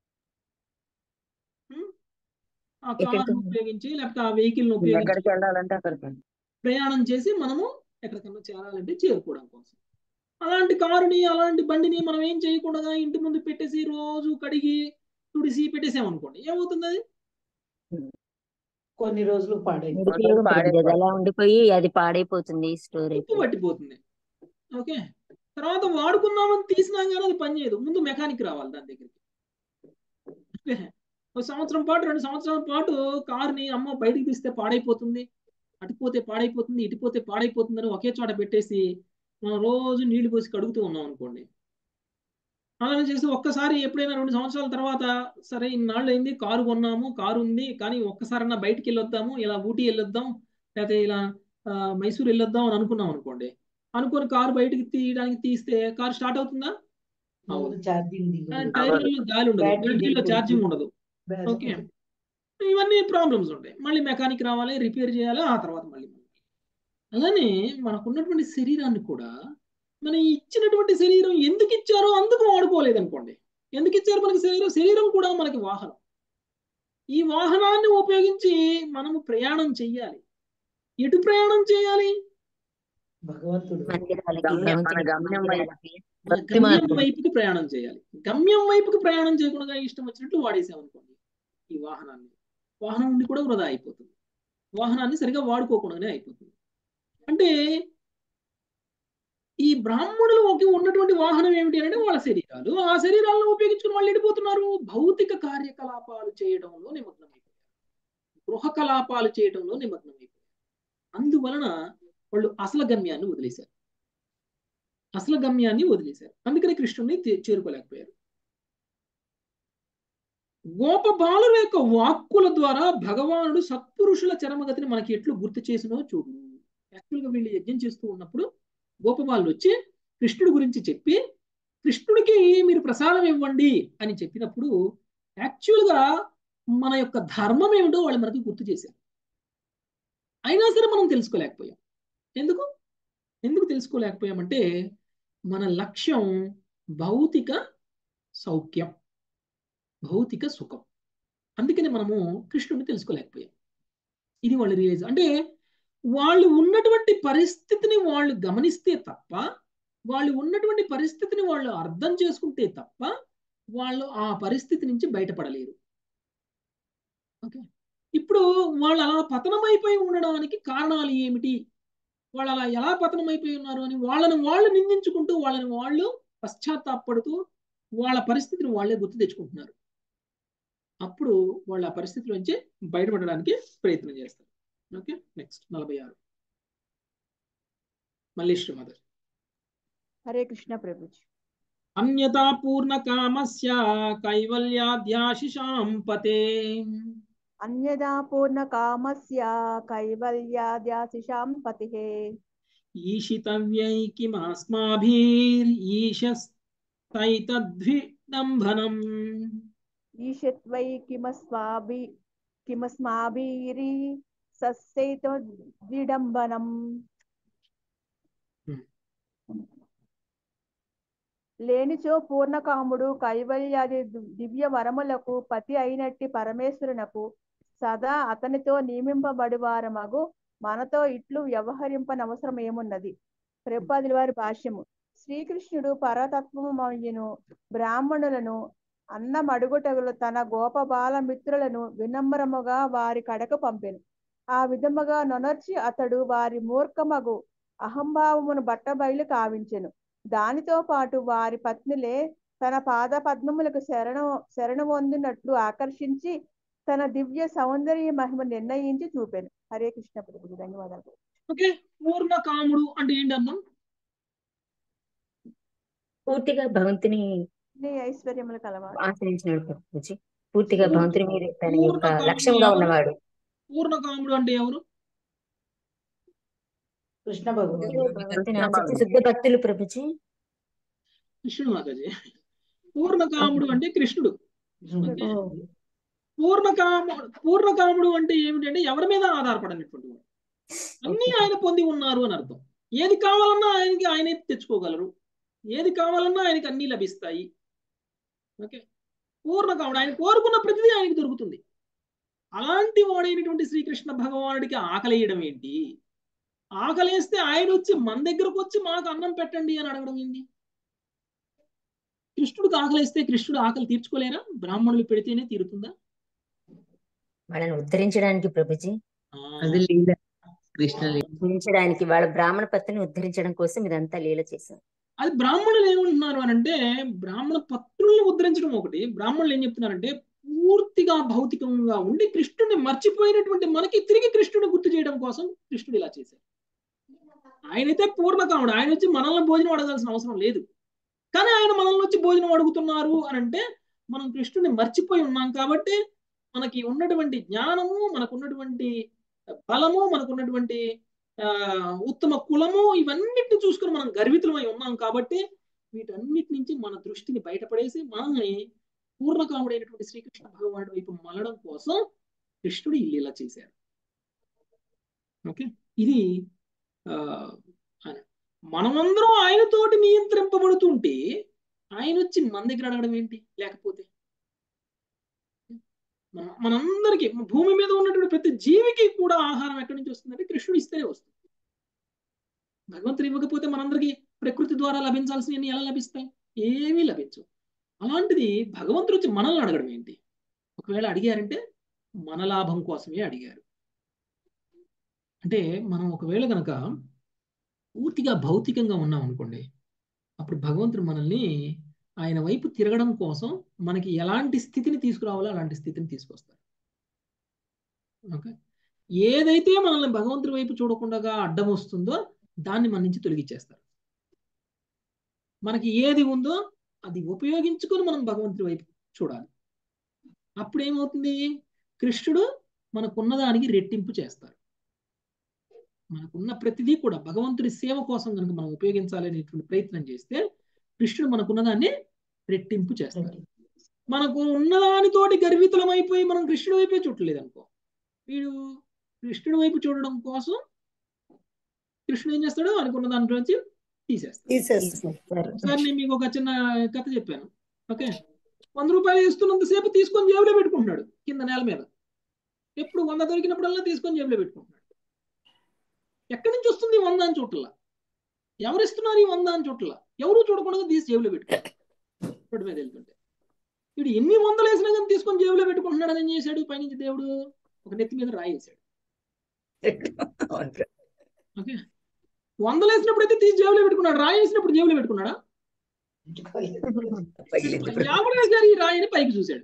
ఆ కారును ఉపయోగించి లేకపోతే ఆ వెహికల్ను ఉపయోగించి ప్రయాణం చేసి మనము ఎక్కడికన్నా చేరాలంటే చేరుకోవడం కోసం. అలాంటి కారుని, అలాంటి బండిని మనం ఏం చేయకుండా ఇంటి ముందు పెట్టేసి రోజు కడిగి తుడిసి పెట్టేసామనుకోండి, ఏమవుతుంది? అది కొన్ని రోజులు పాడైపోతుంది, అలా ఉండిపోయి అది పాడైపోతుంది, స్టోర్ ఉప్పు పట్టిపోతుంది. ఓకే, తర్వాత వాడుకుందామని తీసినా కానీ అది పనిచేయదు. ముందు మెకానిక్ రావాలి దాని దగ్గరికి. ఓకే, ఒక సంవత్సరం పాటు 2 సంవత్సరాల పాటు కారుని అమ్మ బయటికి తీస్తే పాడైపోతుంది, అటుపోతే పాడైపోతుంది, ఇటుపోతే పాడైపోతుంది అని ఒకే చోట పెట్టేసి మనం రోజు నీళ్లు పోసి కడుగుతూ ఉన్నాం అనుకోండి. అలానే చేసి ఒక్కసారి ఎప్పుడైనా 2 సంవత్సరాల తర్వాత, సరే ఇన్నాళ్ళు అయింది కారు కొన్నాము, కారు ఉంది, కానీ ఒక్కసారన్నా బయటికి వెళ్ళొద్దాము, ఇలా ఊటీ వెళ్ళొద్దాం, లేకపోతే ఇలా మైసూర్ వెళ్ళొద్దాం అని అనుకున్నాం అనుకోండి. అనుకుని కారు బయటికి తీస్తే కారు స్టార్ట్ అవుతుందా? టైర్లలో గాలి ఉండదు, బ్యాటరీలో ఛార్జింగ్ ఉండదు. ఓకే, ఇవన్నీ ప్రాబ్లమ్స్ ఉంటాయి. మళ్ళీ మెకానిక్ రావాలి, రిపేర్ చేయాలి, ఆ తర్వాత మళ్ళీ. అలానే మనకున్నటువంటి శరీరాన్ని కూడా, మనం ఇచ్చినటువంటి శరీరం ఎందుకు ఇచ్చారో అందుకు వాడుకోలేదు అనుకోండి. ఎందుకు ఇచ్చారు మనకి శరీరం? శరీరం కూడా మనకి వాహనం. ఈ వాహనాన్ని ఉపయోగించి మనము ప్రయాణం చెయ్యాలి. ఎటు ప్రయాణం చేయాలి? భగవంతుడు గమ్యం వైపుకి ప్రయాణం చేయాలి. గమ్యం వైపుకి ప్రయాణం చేయకుండా ఇష్టం వచ్చినట్లు వాడేసామనుకోండి ఈ వాహనాన్ని, వాహనం ఉండి కూడా వృధా అయిపోతుంది. వాహనాన్ని సరిగా వాడుకోకుండానే అయిపోతుంది. అంటే ఈ బ్రాహ్మణులు ఉన్నటువంటి వాహనం ఏమిటి అంటే వాళ్ళ శరీరాలు. ఆ శరీరాలను ఉపయోగించుకుని వాళ్ళు వెళ్ళిపోతున్నారు, భౌతిక కార్యకలాపాలు చేయడంలో నిమగ్నమైపోయారు, గృహ కలాపాలు చేయడంలో నిమగ్నమైపోయారు. అందువలన వాళ్ళు అసలు గమ్యాన్ని వదిలేశారు. అందుకని కృష్ణుడిని చేరుకోలేకపోయారు. గోపబాలుల యొక్క వాక్కుల ద్వారా భగవానుడు సత్పురుషుల చరమగతిని మనకి ఎట్లు గుర్తు చేసినో చూడు. యాక్చువల్గా వీళ్ళు యజ్ఞం చేస్తూ ఉన్నప్పుడు గోపబాలుడు వచ్చి కృష్ణుడి గురించి చెప్పి, కృష్ణుడికి మీరు ప్రసాదం ఇవ్వండి అని చెప్పినప్పుడు యాక్చువల్గా మన యొక్క ధర్మం ఏమిటో వాళ్ళు మనకి గుర్తు చేశారు. అయినా సరే మనం తెలుసుకోలేకపోయాం. ఎందుకు తెలుసుకోలేకపోయామంటే మన లక్ష్యం భౌతిక సౌఖ్యం, భౌతిక సుఖం. అందుకని మనము కృష్ణుడిని తెలుసుకోలేకపోయాం. ఇది వాళ్ళు రియలైజ్, అంటే వాళ్ళు ఉన్నటువంటి పరిస్థితిని వాళ్ళు గమనిస్తే తప్ప, వాళ్ళు ఉన్నటువంటి పరిస్థితిని వాళ్ళు అర్థం చేసుకుంటే తప్ప వాళ్ళు ఆ పరిస్థితి నుంచి బయటపడలేరు. ఓకే, ఇప్పుడు వాళ్ళు అలా పతనమైపోయి ఉండడానికి కారణాలు ఏమిటి, వాళ్ళు అలా ఎలా పతనమైపోయి ఉన్నారు అని వాళ్ళని వాళ్ళు నిందించుకుంటూ, వాళ్ళని వాళ్ళు పశ్చాత్తాపడుతూ వాళ్ళ పరిస్థితిని వాళ్ళే గుర్తు తెచ్చుకుంటున్నారు. అప్పుడు వాళ్ళు ఆ పరిస్థితి నుంచి బయటపడడానికి ప్రయత్నం చేస్తారు. ఓకే, నెక్స్ట్ 46 మళ్ళీ శ్రీమదర్. హరే కృష్ణ ప్రభుజీ. అన్యతా పూర్ణ కామస్య కైవల్యాద్యాశిషాం పతే. అన్యదా పూర్ణ కామస్య కైవల్యాద్యాశిషాం పతిః. ఈశితవ్యైకిమాస్మాభిరీశస్తైతద్విడంబనం. ఈషత్వై కిమస్మాభిరి సస్యైతో విడంబనం. లేనిచో పూర్ణకాముడు కైవల్యాది దివ్య వరములకు పతి అయినట్టి పరమేశ్వరునకు సదా అతనితో నియమింపబడివారమగు మనతో ఇట్లు వ్యవహరింపనవసరం ఏమున్నది. ప్రభుపాదుల వారి భాష్యము. శ్రీకృష్ణుడు పరతత్వమయ్యును బ్రాహ్మణులను అన్నమడుగుటలు తన గోపబాల మిత్రులను వినమ్రముగా వారి కడకు పంపెను. ఆ విధముగా నొనర్చి అతడు వారి మూర్ఖమగు అహంభావమును బట్టబయలు కావించెను. దానితో పాటు వారి పత్నులే తన పాద పద్మములకు శరణు పొందినట్లు ఆకర్షించి తన దివ్య సౌందర్య మహిమ నిర్ణయించి చూపాను. హరే కృష్ణ ప్రభు. ధన్యవాదాలు. ఓకే, పూర్ణకాముడు అంటే ఏంటి అర్థం? పూర్తిగా భగవంతుని ఐశ్వర్యములు కలవాడు, ఆశ్రయించినాడు ప్రభుజీ. పూర్తిగా భగవంతుని మీద తన యొక్క పూర్ణకాముడు లక్ష్యంగా ఎవరు? ఉన్నవాడు. పూర్ణకాముడు అంటే ఎవరు? కృష్ణ భగవాన్. భగవంతుని ఆశ్రయించి శుద్ధ భక్తులు ప్రభుజీ. కృష్ణుడు మాతాజీ. పూర్ణకాముడు అంటే కృష్ణుడు. ఓకే. ఓ, పూర్ణకాముడు అంటే ఏమిటంటే ఎవరి మీద ఆధారపడినటువంటి వాడు. అన్ని ఆయన పొంది ఉన్నారు అని అర్థం. ఏది కావాలన్నా ఆయనే తెచ్చుకోగలరు, ఏది కావాలన్నా ఆయనకి అన్ని లభిస్తాయి. ఓకే, పూర్ణకాముడు ఆయన కోరుకున్న ప్రతిదీ ఆయనకి దొరుకుతుంది. అలాంటి వాడైనటువంటి శ్రీకృష్ణ భగవానుడికి ఆకలేయడం ఏంటి? ఆకలేస్తే ఆయన వచ్చి మన దగ్గరకు వచ్చి మాకు అన్నం పెట్టండి అని అడగడం ఏంటి? కృష్ణుడికి ఆకలిస్తే కృష్ణుడు ఆకలి తీర్చుకోలేరా? బ్రాహ్మణులు పెడితేనే తీరుతుందా? వాళ్ళని ఉద్ధరించడానికి ప్రభుజీ, అది లీల, కృష్ణ లీల. ఉద్ధరించడానికి వాళ్ళ బ్రాహ్మణ పత్తిని ఉద్ధరించడం కోసం ఇదంతా లీల చేశారు. అది బ్రాహ్మణులు ఏమంటున్నారు అని అంటే, బ్రాహ్మణ పత్రుల్ని ఉద్ధరించడం ఒకటి. బ్రాహ్మణులు ఏం చెప్తున్నారంటే, పూర్తిగా భౌతికంగా ఉండి కృష్ణుడిని మర్చిపోయినటువంటి మనకి తిరిగి కృష్ణుడిని గుర్తు చేయడం కోసం కృష్ణుడు ఇలా చేశారు. ఆయనైతే పూర్ణకాముడు, ఆయన వచ్చి మనల్ని భోజనం అడగాల్సిన అవసరం లేదు. కానీ ఆయన మనల్ని వచ్చి భోజనం అడుగుతున్నారు అని అంటే మనం కృష్ణుడిని మర్చిపోయి ఉన్నాం కాబట్టి, మనకి ఉన్నటువంటి జ్ఞానము, మనకున్నటువంటి బలము, మనకున్నటువంటి ఉత్తమ కులము, ఇవన్నిటిని చూసుకుని మనం గర్వితులమై ఉన్నాం కాబట్టి వీటన్నిటి నుంచి మన దృష్టిని బయటపడేసి మనల్ని పూర్ణకాముడైనటువంటి శ్రీకృష్ణ భగవానుడి వైపు మలడం కోసం కృష్ణుడు ఇలా చేశారు. ఓకే, ఇది మనమందరం ఆయనతోటి నియంత్రింపబడుతుంటే ఆయన వచ్చి మన దగ్గర అడగడం ఏంటి? లేకపోతే మనందరికీ భూమి మీద ఉన్నటువంటి ప్రతి జీవికి కూడా ఆహారం ఎక్కడి నుంచి వస్తుందంటే కృష్ణుడు ఇస్తేనే వస్తుంది. భగవంతుడు ఇవ్వకపోతే మనందరికీ ప్రకృతి ద్వారా లభించాల్సినవి ఎలా లభిస్తాయి? ఏమీ లభించవు. అలాంటిది భగవంతుడు వచ్చి మనల్ని అడగడం ఏంటి? ఒకవేళ అడిగారంటే మన లాభం కోసమే అడిగారు. అంటే మనం ఒకవేళ కనుక పూర్తిగా భౌతికంగా ఉన్నాం అనుకోండి, అప్పుడు భగవంతుడు మనల్ని ఆయన వైపు తిరగడం కోసం మనకి ఎలాంటి స్థితిని తీసుకురావాలో అలాంటి స్థితిని తీసుకొస్తారు. ఓకే, ఏదైతే మనల్ని భగవంతుడి వైపు చూడకుండా అడ్డం వస్తుందో దాన్ని మన నుంచి తొలగించేస్తారు. మనకి ఏది ఉందో అది ఉపయోగించుకొని మనం భగవంతుడి వైపు చూడాలి. అప్పుడు ఏమవుతుంది? కృష్ణుడు మనకున్న దానికి రెట్టింపు చేస్తారు. మనకున్న ప్రతిదీ కూడా భగవంతుడి సేవ కోసం కనుక మనం ఉపయోగించాలనేటువంటి ప్రయత్నం చేస్తే కృష్ణుడు మనకున్న దాన్ని రెట్టింపు చేస్తారు. మనకు ఉన్నదానితోటి గర్వితులమైపోయి మనం కృష్ణుడి వైపే చూడలేదు అనుకో, వీడు కృష్ణుడి వైపు చూడడం కోసం కృష్ణుడు ఏం చేస్తాడు? అనుకున్న దాంట్లో నుంచి తీసేస్తాడు. ఒకసారి నేను మీకు ఒక చిన్న కథ చెప్పాను. ఓకే, 100 రూపాయలు ఇస్తున్నంతసేపు తీసుకొని జేబులో పెట్టుకుంటున్నాడు కింద నేల మీద. ఎప్పుడు 100 దొరికినప్పుడల్లా తీసుకొని జేబులో పెట్టుకుంటున్నాడు. ఎక్కడి నుంచి వస్తుంది 100 అని చూడలా, ఎవరు ఇస్తున్నారు ఈ 100 అని చూడలా, ఎవరు చూడకుండా తీసి జేబులో పెట్టుకుంటాడు. రోడ్డు మీద వెళ్తుంటే వీడు ఎన్ని 100 వేసినా కానీ తీసుకొని జేబులో పెట్టుకుంటున్నాడు. అని ఏం చేశాడు? పైనుంచి దేవుడు ఒక నెత్తి మీద రాయి వేశాడు. ఓకే, 100 వేసినప్పుడు అయితే తీసి జేబులో పెట్టుకున్నాడు, రాయి వేసినప్పుడు జేబులో పెట్టుకున్నాడా? ఎవరు వేశారు ఈ రాయిని? పైకి చూశాడు.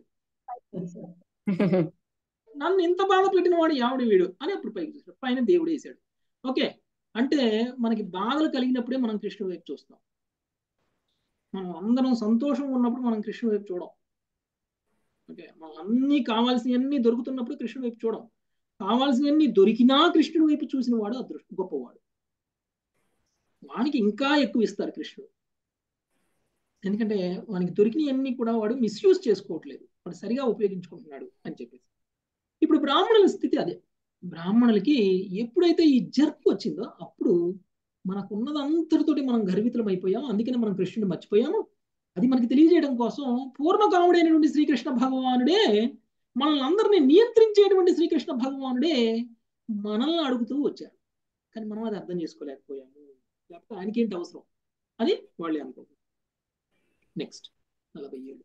నన్ను ఇంత బాధ పెట్టిన వాడు ఎవడు వీడు అని అప్పుడు పైకి చూశాడు. పైన దేవుడు వేశాడు. ఓకే, అంటే మనకి బాధలు కలిగినప్పుడే మనం కృష్ణుడి వైపు చూస్తాం. మనం అందరం సంతోషంగా ఉన్నప్పుడు మనం కృష్ణుడి వైపు చూడం. ఓకే, మనం అన్ని కావాల్సినవన్నీ దొరుకుతున్నప్పుడు కృష్ణుడి వైపు చూడం. కావాల్సినవన్నీ దొరికినా కృష్ణుడి వైపు చూసిన వాడు గొప్పవాడు. వానికి ఇంకా ఎక్కువ ఇస్తారు కృష్ణుడు. ఎందుకంటే వానికి దొరికినవన్నీ కూడా వాడు మిస్యూజ్ చేసుకోవట్లేదు, వాడు సరిగా ఉపయోగించుకుంటున్నాడు అని చెప్పేసి. ఇప్పుడు బ్రాహ్మణుల స్థితి అదే. బ్రాహ్మణులకి ఎప్పుడైతే ఈ జర్క్ వచ్చిందో అప్పుడు మనకు ఉన్నదంతటితోటి మనం గర్వితులం అయిపోయాము. అందుకని మనం కృష్ణుడిని మర్చిపోయాము. అది మనకి తెలియజేయడం కోసం పూర్ణకాముడైనటువంటి శ్రీకృష్ణ భగవానుడే, మనల్ని అందరినీ నియంత్రించేటువంటి శ్రీకృష్ణ భగవానుడే మనల్ని అడుగుతూ వచ్చాడు. కానీ మనం అది అర్థం చేసుకోలేకపోయాము. లేకపోతే ఆయనకేంటి అవసరం అని వాళ్ళే అనుకుంటారు. నెక్స్ట్ 47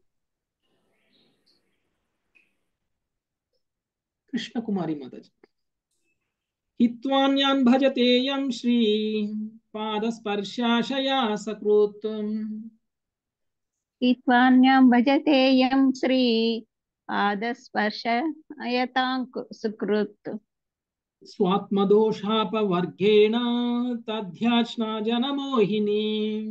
కృష్ణకుమారి మాతాజీ. హిత్వాన్యాన్ భజతే యం శ్రీ పాదస్పర్శాశయా సకృత్. హిత్వాన్యాం భజతే యం శ్రీ పాదస్పర్శయతాం సుకృత్. స్వాత్మదోషాపవర్గేణ తధ్యాచ్నా జనమోహిని.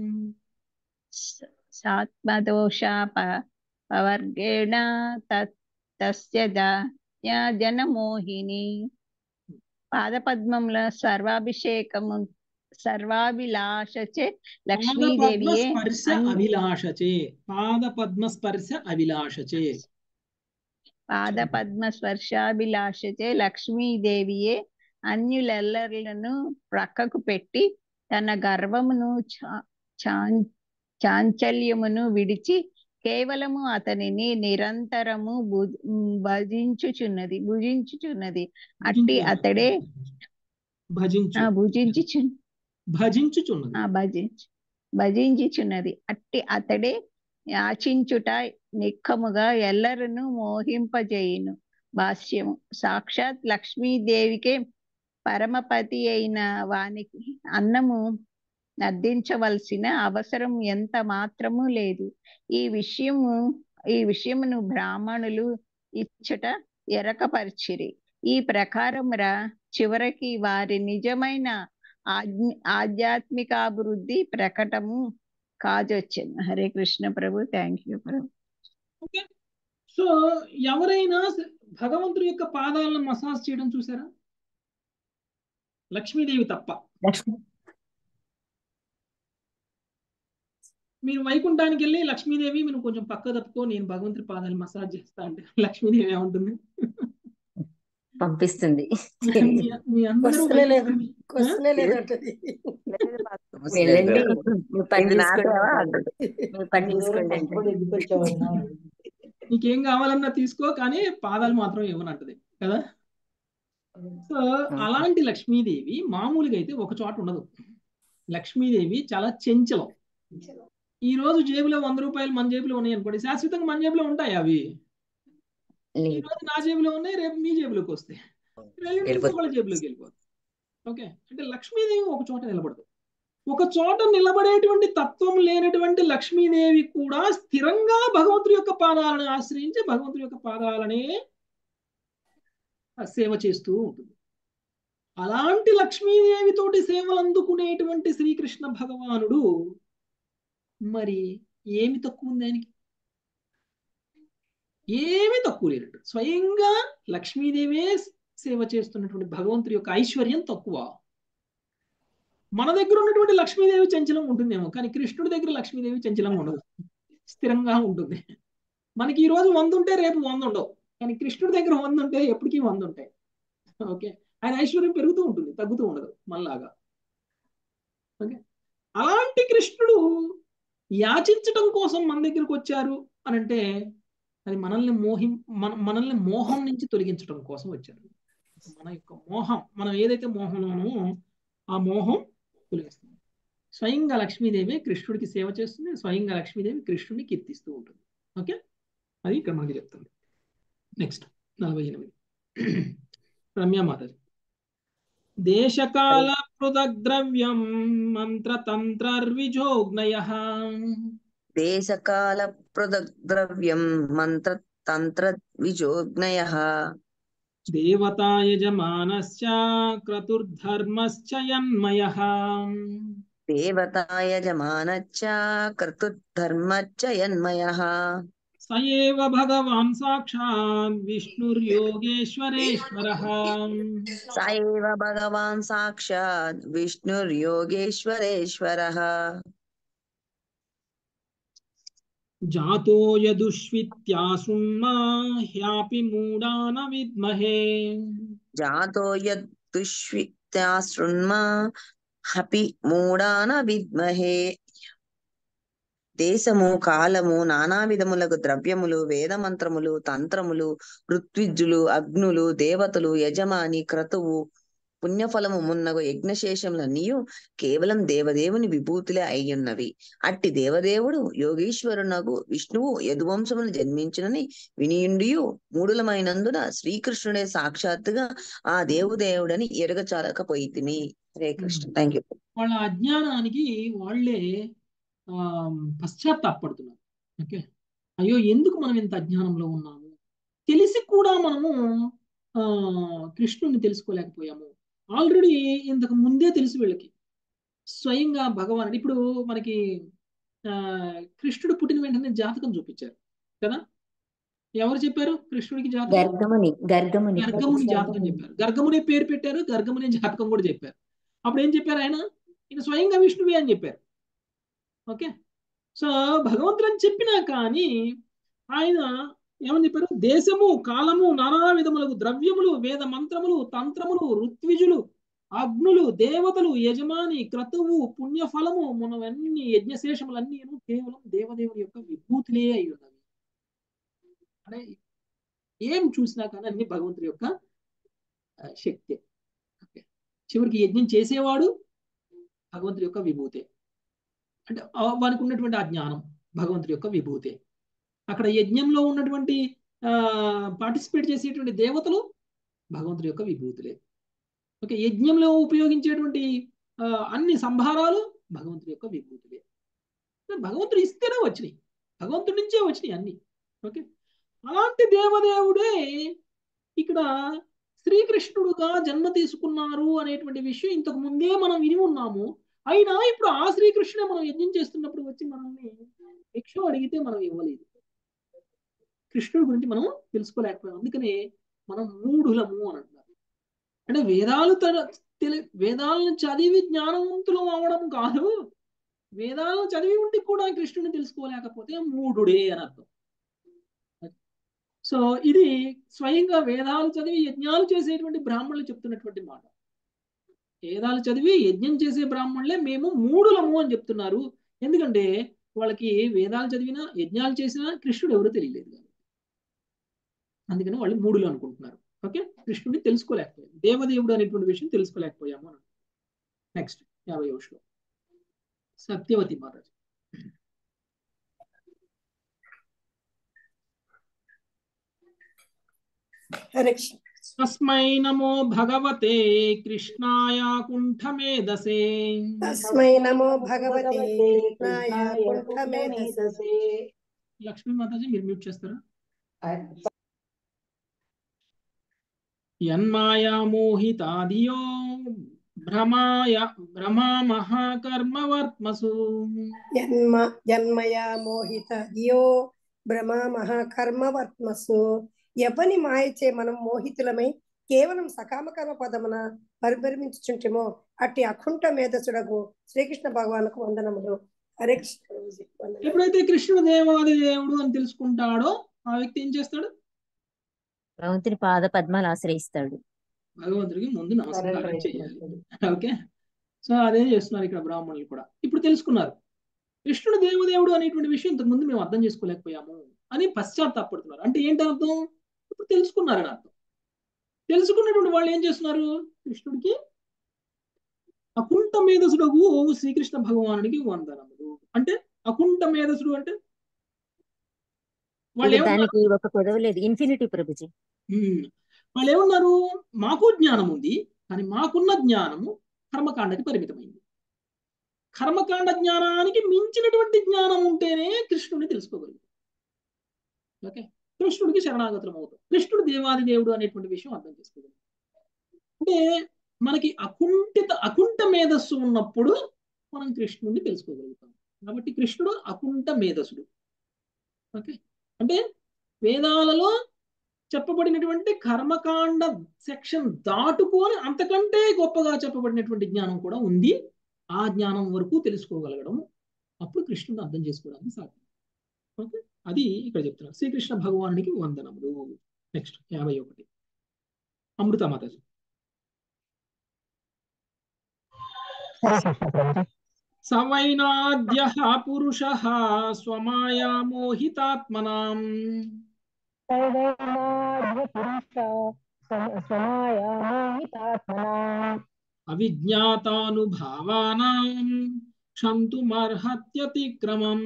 సాత్మదోషాపవర్గేణ తస్య జనమోహిని. పాదపద్మముల సర్వాభిషేకము సర్వాభిలాషచే లక్ష్మీదేవియే పాదపద్మస్పర్శాభిలాషచే లక్ష్మీదేవియే అన్యులెల్లర్లను ప్రక్కకు పెట్టి తన గర్వమును చాంచల్యమును విడిచి కేవలము అతనిని నిరంతరము భజించుచున్నది. అట్టి అతడే భజించుచున్నది. అట్టి అతడే యాచించుట నిక్కముగా ఎల్లరను మోహింపజేయును. భాష్యము. సాక్షాత్ లక్ష్మీదేవికే పరమపతి అయిన వానికి అన్నము నర్దించవలసిన అవసరం ఎంత మాత్రము లేదు. ఈ విషయమును బ్రాహ్మణులు ఇచ్చట ఎరకపరిచిరి. ఈ ప్రకారమురా చివరికి వారి నిజమైన ఆధ్యాత్మికాభివృద్ధి ప్రకటము కాజొచ్చింది. హరే కృష్ణ ప్రభు. థ్యాంక్ యూ ప్రభు. సో ఎవరైనా భగవంతుడి యొక్క పాదాలను మసాజ్ చేయడం చూసారా? లక్ష్మీదేవి తప్ప. మీరు వైకుంఠానికి వెళ్ళి లక్ష్మీదేవి మీరు కొంచెం పక్క తప్పుకో, నేను భగవంతుడి పాదాలు మసాజ్ చేస్తా అంటే లక్ష్మీదేవి ఏముంటుంది? పంపిస్తుంది. మీ అందరూ నీకేం కావాలన్నా తీసుకో, కానీ పాదాలు మాత్రం ఇవ్వనంటది కదా. సో అలాంటి లక్ష్మీదేవి మామూలుగా అయితే ఒక చోట ఉండదు. లక్ష్మీదేవి చాలా చంచలం. ఈ రోజు జేబులో 100 రూపాయలు మన జేబులో ఉన్నాయి అనుకోండి, శాశ్వతంగా మన జేబులో ఉంటాయి అవి. ఈ రోజు నా జేబులో ఉన్నాయి, రేపు మీ జేబులోకి వస్తాయి, వాళ్ళ జేబులోకి వెళ్ళిపోతాయి. ఓకే, అంటే లక్ష్మీదేవి ఒక చోట నిలబడదు. ఒక చోట నిలబడేటువంటి తత్వం లేనటువంటి లక్ష్మీదేవి కూడా స్థిరంగా భగవంతుడి యొక్క పాదాలను ఆశ్రయించి భగవంతుడి యొక్క పాదాలనే సేవ చేస్తూ ఉంటుంది. అలాంటి లక్ష్మీదేవితోటి సేవలు అందుకునేటువంటి శ్రీకృష్ణ భగవానుడు మరి ఏమి తక్కువ ఉంది ఆయనకి? ఏమి తక్కువ లేనట్టు స్వయంగా లక్ష్మీదేవే సేవ చేస్తున్నటువంటి భగవంతుడి యొక్క ఐశ్వర్యం తక్కువ. మన దగ్గర ఉన్నటువంటి లక్ష్మీదేవి చంచలం ఉంటుందేమో, కానీ కృష్ణుడి దగ్గర లక్ష్మీదేవి చంచలంగా ఉండదు, స్థిరంగా ఉంటుంది. మనకి ఈ రోజు 100 ఉంటే రేపు 100 ఉండవు, కానీ కృష్ణుడి దగ్గర 100 ఉంటే ఎప్పటికీ 100 ఉంటాయి. ఓకే, ఆయన ఐశ్వర్యం పెరుగుతూ ఉంటుంది, తగ్గుతూ ఉండదు మనలాగా. ఓకే, అలాంటి కృష్ణుడు యాచించటం కోసం మన దగ్గరకు వచ్చారు అని అంటే అది మనల్ని మోహం నుంచి తొలగించడం కోసం వచ్చారు. మన యొక్క మోహం, మనం ఏదైతే మోహంలోనో ఆ మోహం తొలగిస్తుంది. స్వయంగా లక్ష్మీదేవి కృష్ణుడికి సేవ చేస్తుంది, స్వయంగా లక్ష్మీదేవి కృష్ణుడిని కీర్తిస్తూ ఉంటుంది. ఓకే, అది ఇక్కడ మనకి చెప్తుంది. నెక్స్ట్ 48 రమ్య మాతాజీ. దేశకాల పృథగ్ద్రవ్యం మంత్రతంత్రర్విజోగ్నయః. దేశకాల పృథగ్ద్రవ్యం మంత్రతంత్రవిజోగ్నయః. దేవతాయజమానస్య క్రతుర్ధర్మశ్చ యన్మయః. దేవతాయజమానశ్చ క్రతుర్ధర్మశ్చ యన్మయః. సయేవ భగవాన్ సాక్షాత్ విష్ణుర్యోగేశ్వరేశ్వరః. स एव भगवान् साक्षात् विष्णुर्योगेश्वरेश्वरः జాతో యదుష్విత్యాశృణ్మా హ్యాపి మూఢాన విద్మహే. जातो यद्दुष्वित्या शृण्मा हपि मूढान विद्महे. దేశము కాలము నానా విధములకు ద్రవ్యములు వేదమంత్రములు తంత్రములు ఋత్విజులు అగ్నులు దేవతలు యజమాని క్రతువు పుణ్యఫలము మున్నగు యజ్ఞశేషములన్నీయు కేవలం దేవదేవుని విభూతులే అయ్యున్నవి. అట్టి దేవదేవుడు యోగీశ్వరునకు విష్ణువు యదువంశమును జన్మించునని వినియుండియు మూఢులమైనందున శ్రీకృష్ణుడే సాక్షాత్తుగా ఆ దేవుడని ఎరగచాలకపోయితిమి. హరే కృష్ణ. Thank you. వాళ్ళ అజ్ఞానానికి వాళ్ళే పశ్చాత్తాపడుతున్నారు. ఓకే, అయ్యో ఎందుకు మనం ఇంత అజ్ఞానంలో ఉన్నాము, తెలిసి కూడా మనము కృష్ణుని తెలుసుకోలేకపోయాము. ఆల్రెడీ ఇంతకు ముందే తెలుసు వీళ్ళకి స్వయంగా భగవానుడు. ఇప్పుడు మనకి కృష్ణుడు పుట్టిన వెంటనే జాతకం చూపించారు కదా. ఎవరు చెప్పారు కృష్ణుడికి జాతకం? గర్గముని జాతకం చెప్పారు. గర్గమునే పేరు పెట్టారు, గర్గమునే జాతకం కూడా చెప్పారు. అప్పుడు ఏం చెప్పారు ఆయన? ఈయన స్వయంగా విష్ణువే అని చెప్పారు. ఓకే, సో భగవంతుడు అని చెప్పినా కానీ ఆయన ఏమని చెప్పారు? దేశము కాలము నానా విధములకు ద్రవ్యములు వేద మంత్రములు తంత్రములు ఋత్విజులు అగ్నులు దేవతలు యజమాని క్రతువు పుణ్యఫలము మనవన్నీ యజ్ఞశేషములన్నీ కేవలం దేవదేవుని యొక్క విభూతులే అయి ఉన్నవి. అంటే ఏం చూసినా కానీ అన్ని భగవంతుడి యొక్క శక్తి. చివరికి యజ్ఞం చేసేవాడు భగవంతుడి యొక్క విభూతే. అంటే వానికి ఉన్నటువంటి ఆ జ్ఞానం భగవంతుడి యొక్క విభూతే. అక్కడ యజ్ఞంలో ఉన్నటువంటి పార్టిసిపేట్ చేసేటువంటి దేవతలు భగవంతుడి యొక్క విభూతులే. ఓకే, యజ్ఞంలో ఉపయోగించేటువంటి అన్ని సంభారాలు భగవంతుడి యొక్క విభూతులే. భగవంతుడు ఇస్తేనే వచ్చినాయి, భగవంతుడి నుంచే వచ్చినాయి అన్ని. ఓకే, అలాంటి దేవదేవుడే ఇక్కడ శ్రీకృష్ణుడుగా జన్మ తీసుకున్నారు అనేటువంటి విషయం ఇంతకు ముందే మనం విని ఉన్నాము. అయినా ఇప్పుడు ఆ శ్రీకృష్ణుడే మనం యజ్ఞం చేస్తున్నప్పుడు వచ్చి మనల్ని భిక్ష అడిగితే మనం ఇవ్వలేదు. కృష్ణుడి గురించి మనం తెలుసుకోలేకపోయాం. అందుకనే మనం మూఢులము అని అంటున్నారు. అంటే వేదాలను చదివి జ్ఞానవంతులం అవడం కాదు, వేదాలను చదివి ఉండి కూడా కృష్ణుడిని తెలుసుకోలేకపోతే మూఢుడే అని అర్థం. సో ఇది స్వయంగా వేదాలు చదివి యజ్ఞాలు చేసేటువంటి బ్రాహ్మణులు చెప్తున్నటువంటి మాట. వేదాలు చదివి యజ్ఞం చేసే బ్రాహ్మణులే మేము మూఢులము అని చెప్తున్నారు. ఎందుకంటే వాళ్ళకి వేదాలు చదివినా యజ్ఞాలు చేసినా కృష్ణుడు ఎవరో తెలియలేదు. అందుకని వాళ్ళు మూఢులు అనుకుంటున్నారు. ఓకే, కృష్ణుడిని తెలుసుకోలేకపోయాము, దేవదేవుడు అనేటువంటి విషయం తెలుసుకోలేకపోయాము అని. నెక్స్ట్ 50వ శ్లోకం సత్యవతి మాతాజీ. తస్మై నమో భగవతే కృష్ణాయ కుంఠమేధసే. తస్మై నమో భగవతే కృష్ణాయ కుంఠమేధసే. లక్ష్మీ మాతాజీ మీరు మ్యూట్ చేస్తారా? యన్మాయా మోహితాధియో భ్రమామహకర్మవర్త్మసు. జన్మయా మోహితాధియో భ్రమామహకర్మవర్త్మసు. ఎవని మాయచే మనం మోహితులమై కేవలం సకామ కర్మ పదమున పరిభ్రమించుచుంటేమో అట్టి అకుంఠ మేధసుడగు శ్రీకృష్ణ భగవానుకు వందనములు. హరే కృష్ణ. ఎప్పుడైతే కృష్ణుడు దేవాది దేవుడు అని తెలుసుకుంటాడో ఆ వ్యక్తి ఏం చేస్తాడు? భగవంతుని పాద పద్మాలు ఆశ్రయిస్తాడు. భగవంతుడికి ముందు నమస్కారం చేయాలి. ఓకే, సో అదే చేస్తున్నారు ఇక్కడ బ్రాహ్మణులు కూడా. ఇప్పుడు తెలుసుకున్నారు కృష్ణుడు దేవదేవుడు అనేటువంటి విషయం ఇంతకు ముందు మేము అర్థం చేసుకోలేకపోయాము అని పశ్చాత్తాపడుతున్నారు. అంటే ఏంటి అర్థం? ఇప్పుడు తెలుసుకున్నారని అర్థం. తెలుసుకున్నటువంటి వాళ్ళు ఏం చేస్తున్నారు? కృష్ణుడికి అకుంఠ మేధసుడు శ్రీకృష్ణ భగవానుడికి వందనములు. అంటే అకుంఠ మేధసుడు అంటే దానికి ఒక పదవి లేదు, ఇన్ఫినిటీ ప్రభుజీ. వాళ్ళు ఏమన్నారు? మాకు జ్ఞానం ఉంది, కానీ మాకున్న జ్ఞానము కర్మకాండకి పరిమితమైంది. కర్మకాండ జ్ఞానానికి మించినటువంటి జ్ఞానం ఉంటేనే కృష్ణుడిని తెలుసుకోగలుగుతాం. ఓకే, కృష్ణుడికి శరణాగతం అవుతాం. కృష్ణుడు దేవాది దేవుడు అనేటువంటి విషయం అర్థం చేసుకోగలుగుతాం. అంటే మనకి అకుంఠ మేధస్సు ఉన్నప్పుడు మనం కృష్ణుడిని తెలుసుకోగలుగుతాం. కాబట్టి కృష్ణుడు అకుంఠ మేధస్సుడు. ఓకే, అంటే వేదాలలో చెప్పబడినటువంటి కర్మకాండ సెక్షన్ దాటుకొని అంతకంటే గొప్పగా చెప్పబడినటువంటి జ్ఞానం కూడా ఉంది. ఆ జ్ఞానం వరకు తెలుసుకోగలగడం అప్పుడు కృష్ణుని అర్థం చేసుకోవడానికి సాధ్యం. ఓకే, అది ఇక్కడ చెప్తున్నారు. శ్రీకృష్ణ భగవానునికి వందనములు. నెక్స్ట్ 51 అమృతమాతాజీ. సవైనాద్యః పురుషః స్వమాయా మోహితాత్మనాం అవిజ్ఞాతానుభావానాం క్షంతుమర్హత్యతిక్రమం.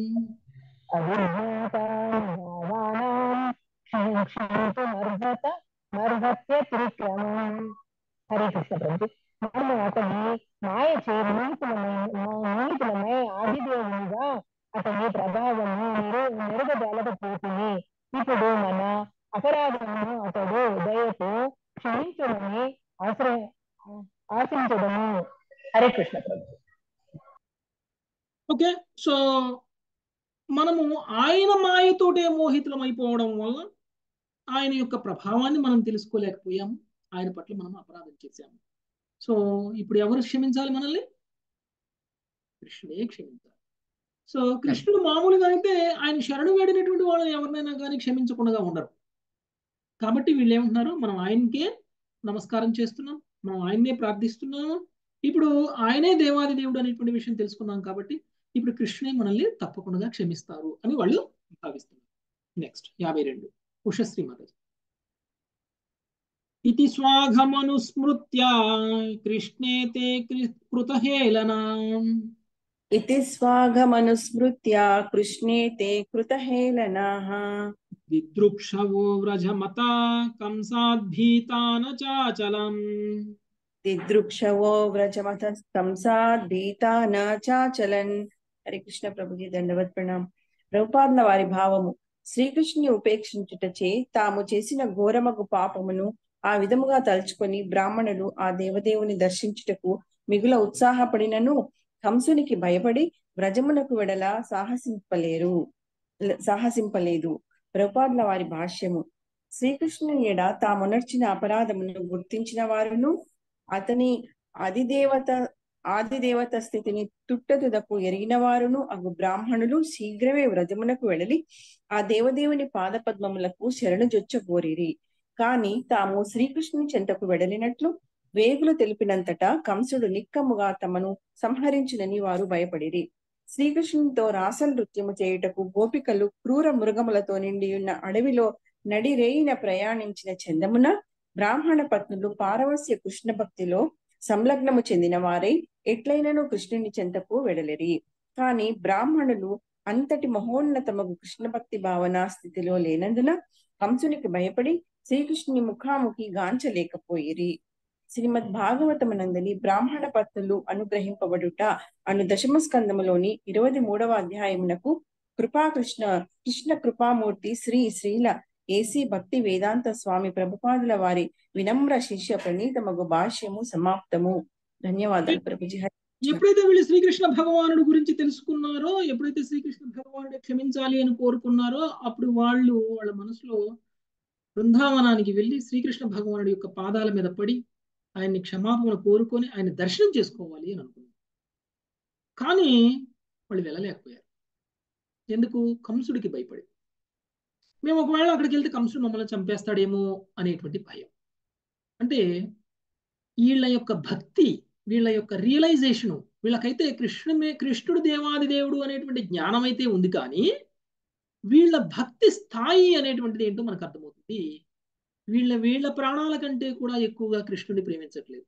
హరే కృష్ణ ప్రభు. మనము అతని మాయ నీతులమై ఆదిదేవునిగా అతని ప్రభావము మెరుగుదలకపోతుంది. ఇప్పుడు మన అపరాధమును అతడు దయతో క్షమించడని ఆశించడము. హరే కృష్ణ ప్రభు. ఓకే, సో మనము ఆయన మాయతోటే మోహితులమైపోవడం వల్ల ఆయన యొక్క ప్రభావాన్ని మనం తెలుసుకోలేకపోయాము. ఆయన పట్ల మనం అపరాధం చేశాము. సో ఇప్పుడు ఎవరు క్షమించాలి మనల్ని? కృష్ణుడే క్షమించాలి. సో కృష్ణుడు మామూలుగా అయితే ఆయన శరణు వేడినటువంటి వాళ్ళని ఎవరినైనా కానీ క్షమించకుండా ఉండరు. కాబట్టి వీళ్ళు ఏమంటున్నారు? మనం ఆయనకే నమస్కారం చేస్తున్నాం, మనం ఆయన్నే ప్రార్థిస్తున్నాము. ఇప్పుడు ఆయనే దేవాది దేవుడు అనేటువంటి విషయం తెలుసుకున్నాం కాబట్టి ఇప్పుడు కృష్ణుడే మనల్ని తప్పకుండా క్షమిస్తారు అని వాళ్ళు భావిస్తున్నారు. నెక్స్ట్ 52 ఉషశ్రీ మాతాజీ. ఇతి స్వాఘమనుస్మృత్య కృష్ణే తే కృతహేళనా. ఇతి స్వాఘమనుస్మృత్య కృష్ణే తే కృతహేళనాః. దిదృక్షవో వ్రజమతా కంసాద్భీతాన చాచలం. దిదృక్షవో వ్రజమత కంసాద్ భీతాన చాచలన్. హరే కృష్ణ ప్రభుజీ, దండవత్ ప్రణాం. ప్రభుపాదుల వారి భావము: శ్రీకృష్ణుని ఉపేక్షించుటచే తాము చేసిన ఘోరమగు పాపమును ఆ విధముగా తలుచుకొని బ్రాహ్మణులు ఆ దేవదేవుని దర్శించుటకు మిగుల ఉత్సాహపడినను కంసునికి భయపడి వ్రజమునకు వెడల సాహసింపలేదు. ప్రభుపాదుల వారి భాష్యము: శ్రీకృష్ణుని ఎడ తామునర్చిన అపరాధమును గుర్తించిన వారును అతని ఆదిదేవత స్థితిని తుట్టతుదకు ఎరిగిన వారును అగు బ్రాహ్మణులు శీఘ్రమే వ్రజమునకు వెడలి ఆ దేవదేవుని పాదపద్మములకు శరణుజొచ్చగోరిరి. కాని తాము శ్రీకృష్ణుని చెంతకు వెడలినట్లు వేగులు తెలిపినంతటా కంసుడు నిక్కముగా తమను సంహరించునని వారు భయపడిరి. శ్రీకృష్ణునితో రాస నృత్యము చేయుటకు గోపికలు క్రూర మృగములతో నిండియున్న అడవిలో నడిరేయిన ప్రయాణించిన చందమున బ్రాహ్మణ పత్నులు పారవస్య కృష్ణ భక్తిలో సంలగ్నము చెందిన వారై ఎట్లయినను కృష్ణుని చెంతకు వెడలిరి. కాని బ్రాహ్మణులు అంతటి మహోన్నతమగు కృష్ణ భక్తి భావన స్థితిలో లేనందున కంసునికి భయపడి శ్రీకృష్ణుని ముఖాముఖి గాంచలేకపోయిరి. శ్రీమద్ భాగవతమునందలి బ్రాహ్మణ పత్నులు అనుగ్రహింపబడుట అను దశమ స్కందములోని 23వ అధ్యాయమునకు కృష్ణ కృపామూర్తి శ్రీల ఏసీ భక్తి వేదాంత స్వామి ప్రభుపాదుల వారి వినమ్ర శిష్య ప్రణీతమగు భాష్యము సమాప్తము. ధన్యవాదాలు ప్రభుజీ. ఎప్పుడైతే వీళ్ళు శ్రీకృష్ణ భగవానుడు గురించి తెలుసుకున్నారో, ఎప్పుడైతే శ్రీకృష్ణ భగవానుడు క్షమించాలి అని కోరుకున్నారో, అప్పుడు వాళ్ళ మనసులో బృందావనానికి వెళ్ళి శ్రీకృష్ణ భగవానుడి యొక్క పాదాల మీద పడి ఆయన్ని క్షమాపణ కోరుకొని ఆయన దర్శనం చేసుకోవాలి అని అనుకున్నారు. కానీ వాళ్ళు వెళ్ళలేకపోయారు. ఎందుకు? కంసుడికి భయపడి. మేము ఒకవేళ అక్కడికి వెళ్తే కంసుడు మమ్మల్ని చంపేస్తాడేమో అనేటువంటి భయం. అంటే వీళ్ళ యొక్క భక్తి, వీళ్ళ యొక్క రియలైజేషను, వీళ్ళకైతే కృష్ణుడు దేవాది దేవుడు అనేటువంటి జ్ఞానం అయితే ఉంది, కానీ వీళ్ళ భక్తి స్థాయి అనేటువంటిది ఏంటో మనకు అర్థమవుతుంది. వీళ్ళ ప్రాణాల కంటే కూడా ఎక్కువగా కృష్ణుడిని ప్రేమించట్లేదు.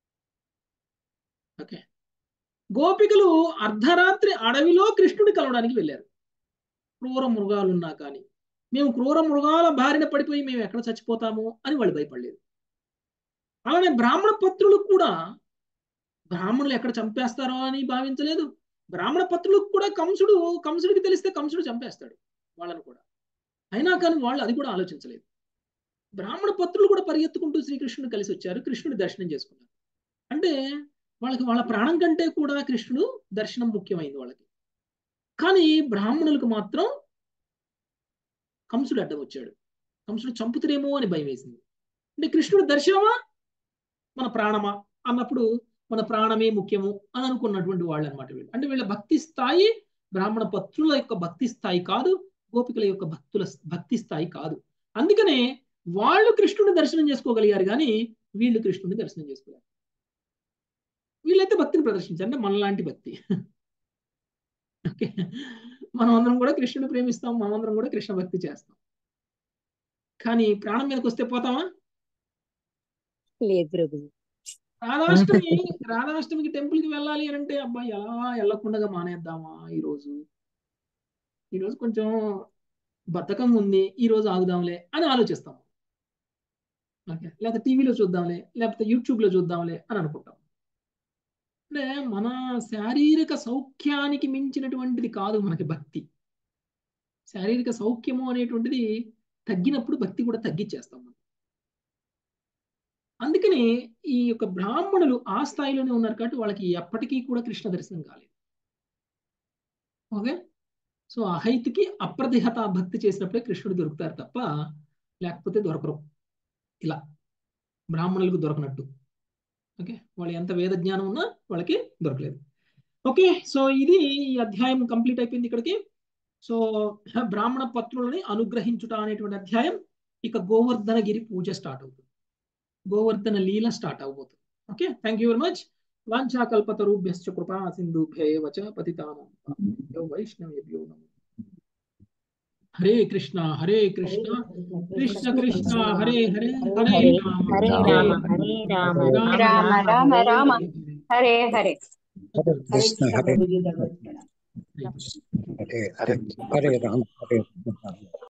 ఓకే, గోపికలు అర్ధరాత్రి అడవిలో కృష్ణుడిని కలవడానికి వెళ్ళారు. క్రూర మృగాలున్నా కానీ మేము క్రూర మృగాల బారిన పడిపోయి మేము ఎక్కడ చచ్చిపోతాము అని వాళ్ళు భయపడలేదు. అలానే బ్రాహ్మణ పత్రులు కూడా బ్రాహ్మణులు ఎక్కడ చంపేస్తారో అని భావించలేదు. బ్రాహ్మణ పత్రులకు కూడా కంసుడికి తెలిస్తే కంసుడు చంపేస్తాడు వాళ్ళను కూడా. అయినా కానీ వాళ్ళు అది కూడా ఆలోచించలేదు. బ్రాహ్మణ పత్రులు కూడా పరిగెత్తుకుంటూ శ్రీకృష్ణుని కలిసి వచ్చారు, కృష్ణుడి దర్శనం చేసుకున్నారు. అంటే వాళ్ళ ప్రాణం కంటే కూడా కృష్ణుడు దర్శనం ముఖ్యమైంది వాళ్ళకి. కానీ బ్రాహ్మణులకు మాత్రం కంసుడు అడ్డం వచ్చాడు. కంసుడు చంపుతారేమో అని భయం వేసింది. అంటే కృష్ణుడు దర్శనమా మన ప్రాణమా అన్నప్పుడు మన ప్రాణమే ముఖ్యము అని అనుకున్నటువంటి వాళ్ళు అనమాట వీళ్ళు. అంటే వీళ్ళ భక్తి స్థాయి బ్రాహ్మణ పత్రుల యొక్క భక్తి స్థాయి కాదు, గోపికల యొక్క భక్తి స్థాయి కాదు. అందుకనే వాళ్ళు కృష్ణుని దర్శనం చేసుకోగలిగారు కానీ వీళ్ళు కృష్ణుని దర్శనం చేసుకోలేరు. వీళ్ళైతే భక్తిని ప్రదర్శించారు, అంటే మనలాంటి భక్తి. ఓకే, మనం అందరం కూడా కృష్ణుని ప్రేమిస్తాం, మనమందరం కూడా కృష్ణ భక్తి చేస్తాం. కానీ ప్రాణం మీదకి వస్తే పోతామా? లేదు ప్రభు. రాధాష్టమికి టెంపుల్కి వెళ్ళాలి అని అంటే అబ్బాయి ఎలా వెళ్ళకుండా మానేద్దామా, ఈరోజు కొంచెం బద్ధకం ఉంది, ఈరోజు ఆగుదాంలే అని ఆలోచిస్తాం. ఓకే, లేకపోతే టీవీలో చూద్దాంలే, లేకపోతే యూట్యూబ్లో చూద్దాంలే అని అనుకుంటాం. అంటే మన శారీరక సౌఖ్యానికి మించినటువంటిది కాదు మనకి భక్తి. శారీరక సౌఖ్యము అనేటువంటిది తగ్గినప్పుడు భక్తి కూడా తగ్గించేస్తాం మనం. అందుకని ఈ యొక్క బ్రాహ్మణులు ఆ స్థాయిలోనే ఉన్నారు కాబట్టి వాళ్ళకి ఎప్పటికీ కూడా కృష్ణ దర్శనం కాలేదు. ఓకే, సో అహైతుకి అప్రతిహత భక్తి చేసినప్పుడే కృష్ణుడు దొరుకుతారు తప్ప లేకపోతే దొరకరు. ఇలా బ్రాహ్మణులకు దొరకనట్టు. ఓకే, వాళ్ళు ఎంత వేద జ్ఞానం ఉన్నా వాళ్ళకి దొరకలేదు. ఓకే, సో ఇది ఈ అధ్యాయం కంప్లీట్ అయిపోయింది ఇక్కడికి. సో బ్రాహ్మణ పత్రులని అనుగ్రహించుట అనేటువంటి అధ్యాయం. ఇక గోవర్ధనగిరి పూజ స్టార్ట్ అవుతుంది, గోవర్ధన లీల స్టార్ట్ అవబోతుంది. Okay, thank you very much. వాంఛాకల్పతరుభ్యశ్చ కృపా సింధుభ్యైవ చ పతితానాం వైష్ణవేభ్యో నమః. హరే కృష్ణ కృష్ణ కృష్ణ హరే హరే, హరే రామ హరే రామ హరే రామ రామ రామ రామ హరే హరే. కృష్ణ హరే హరే హరే రామ హరే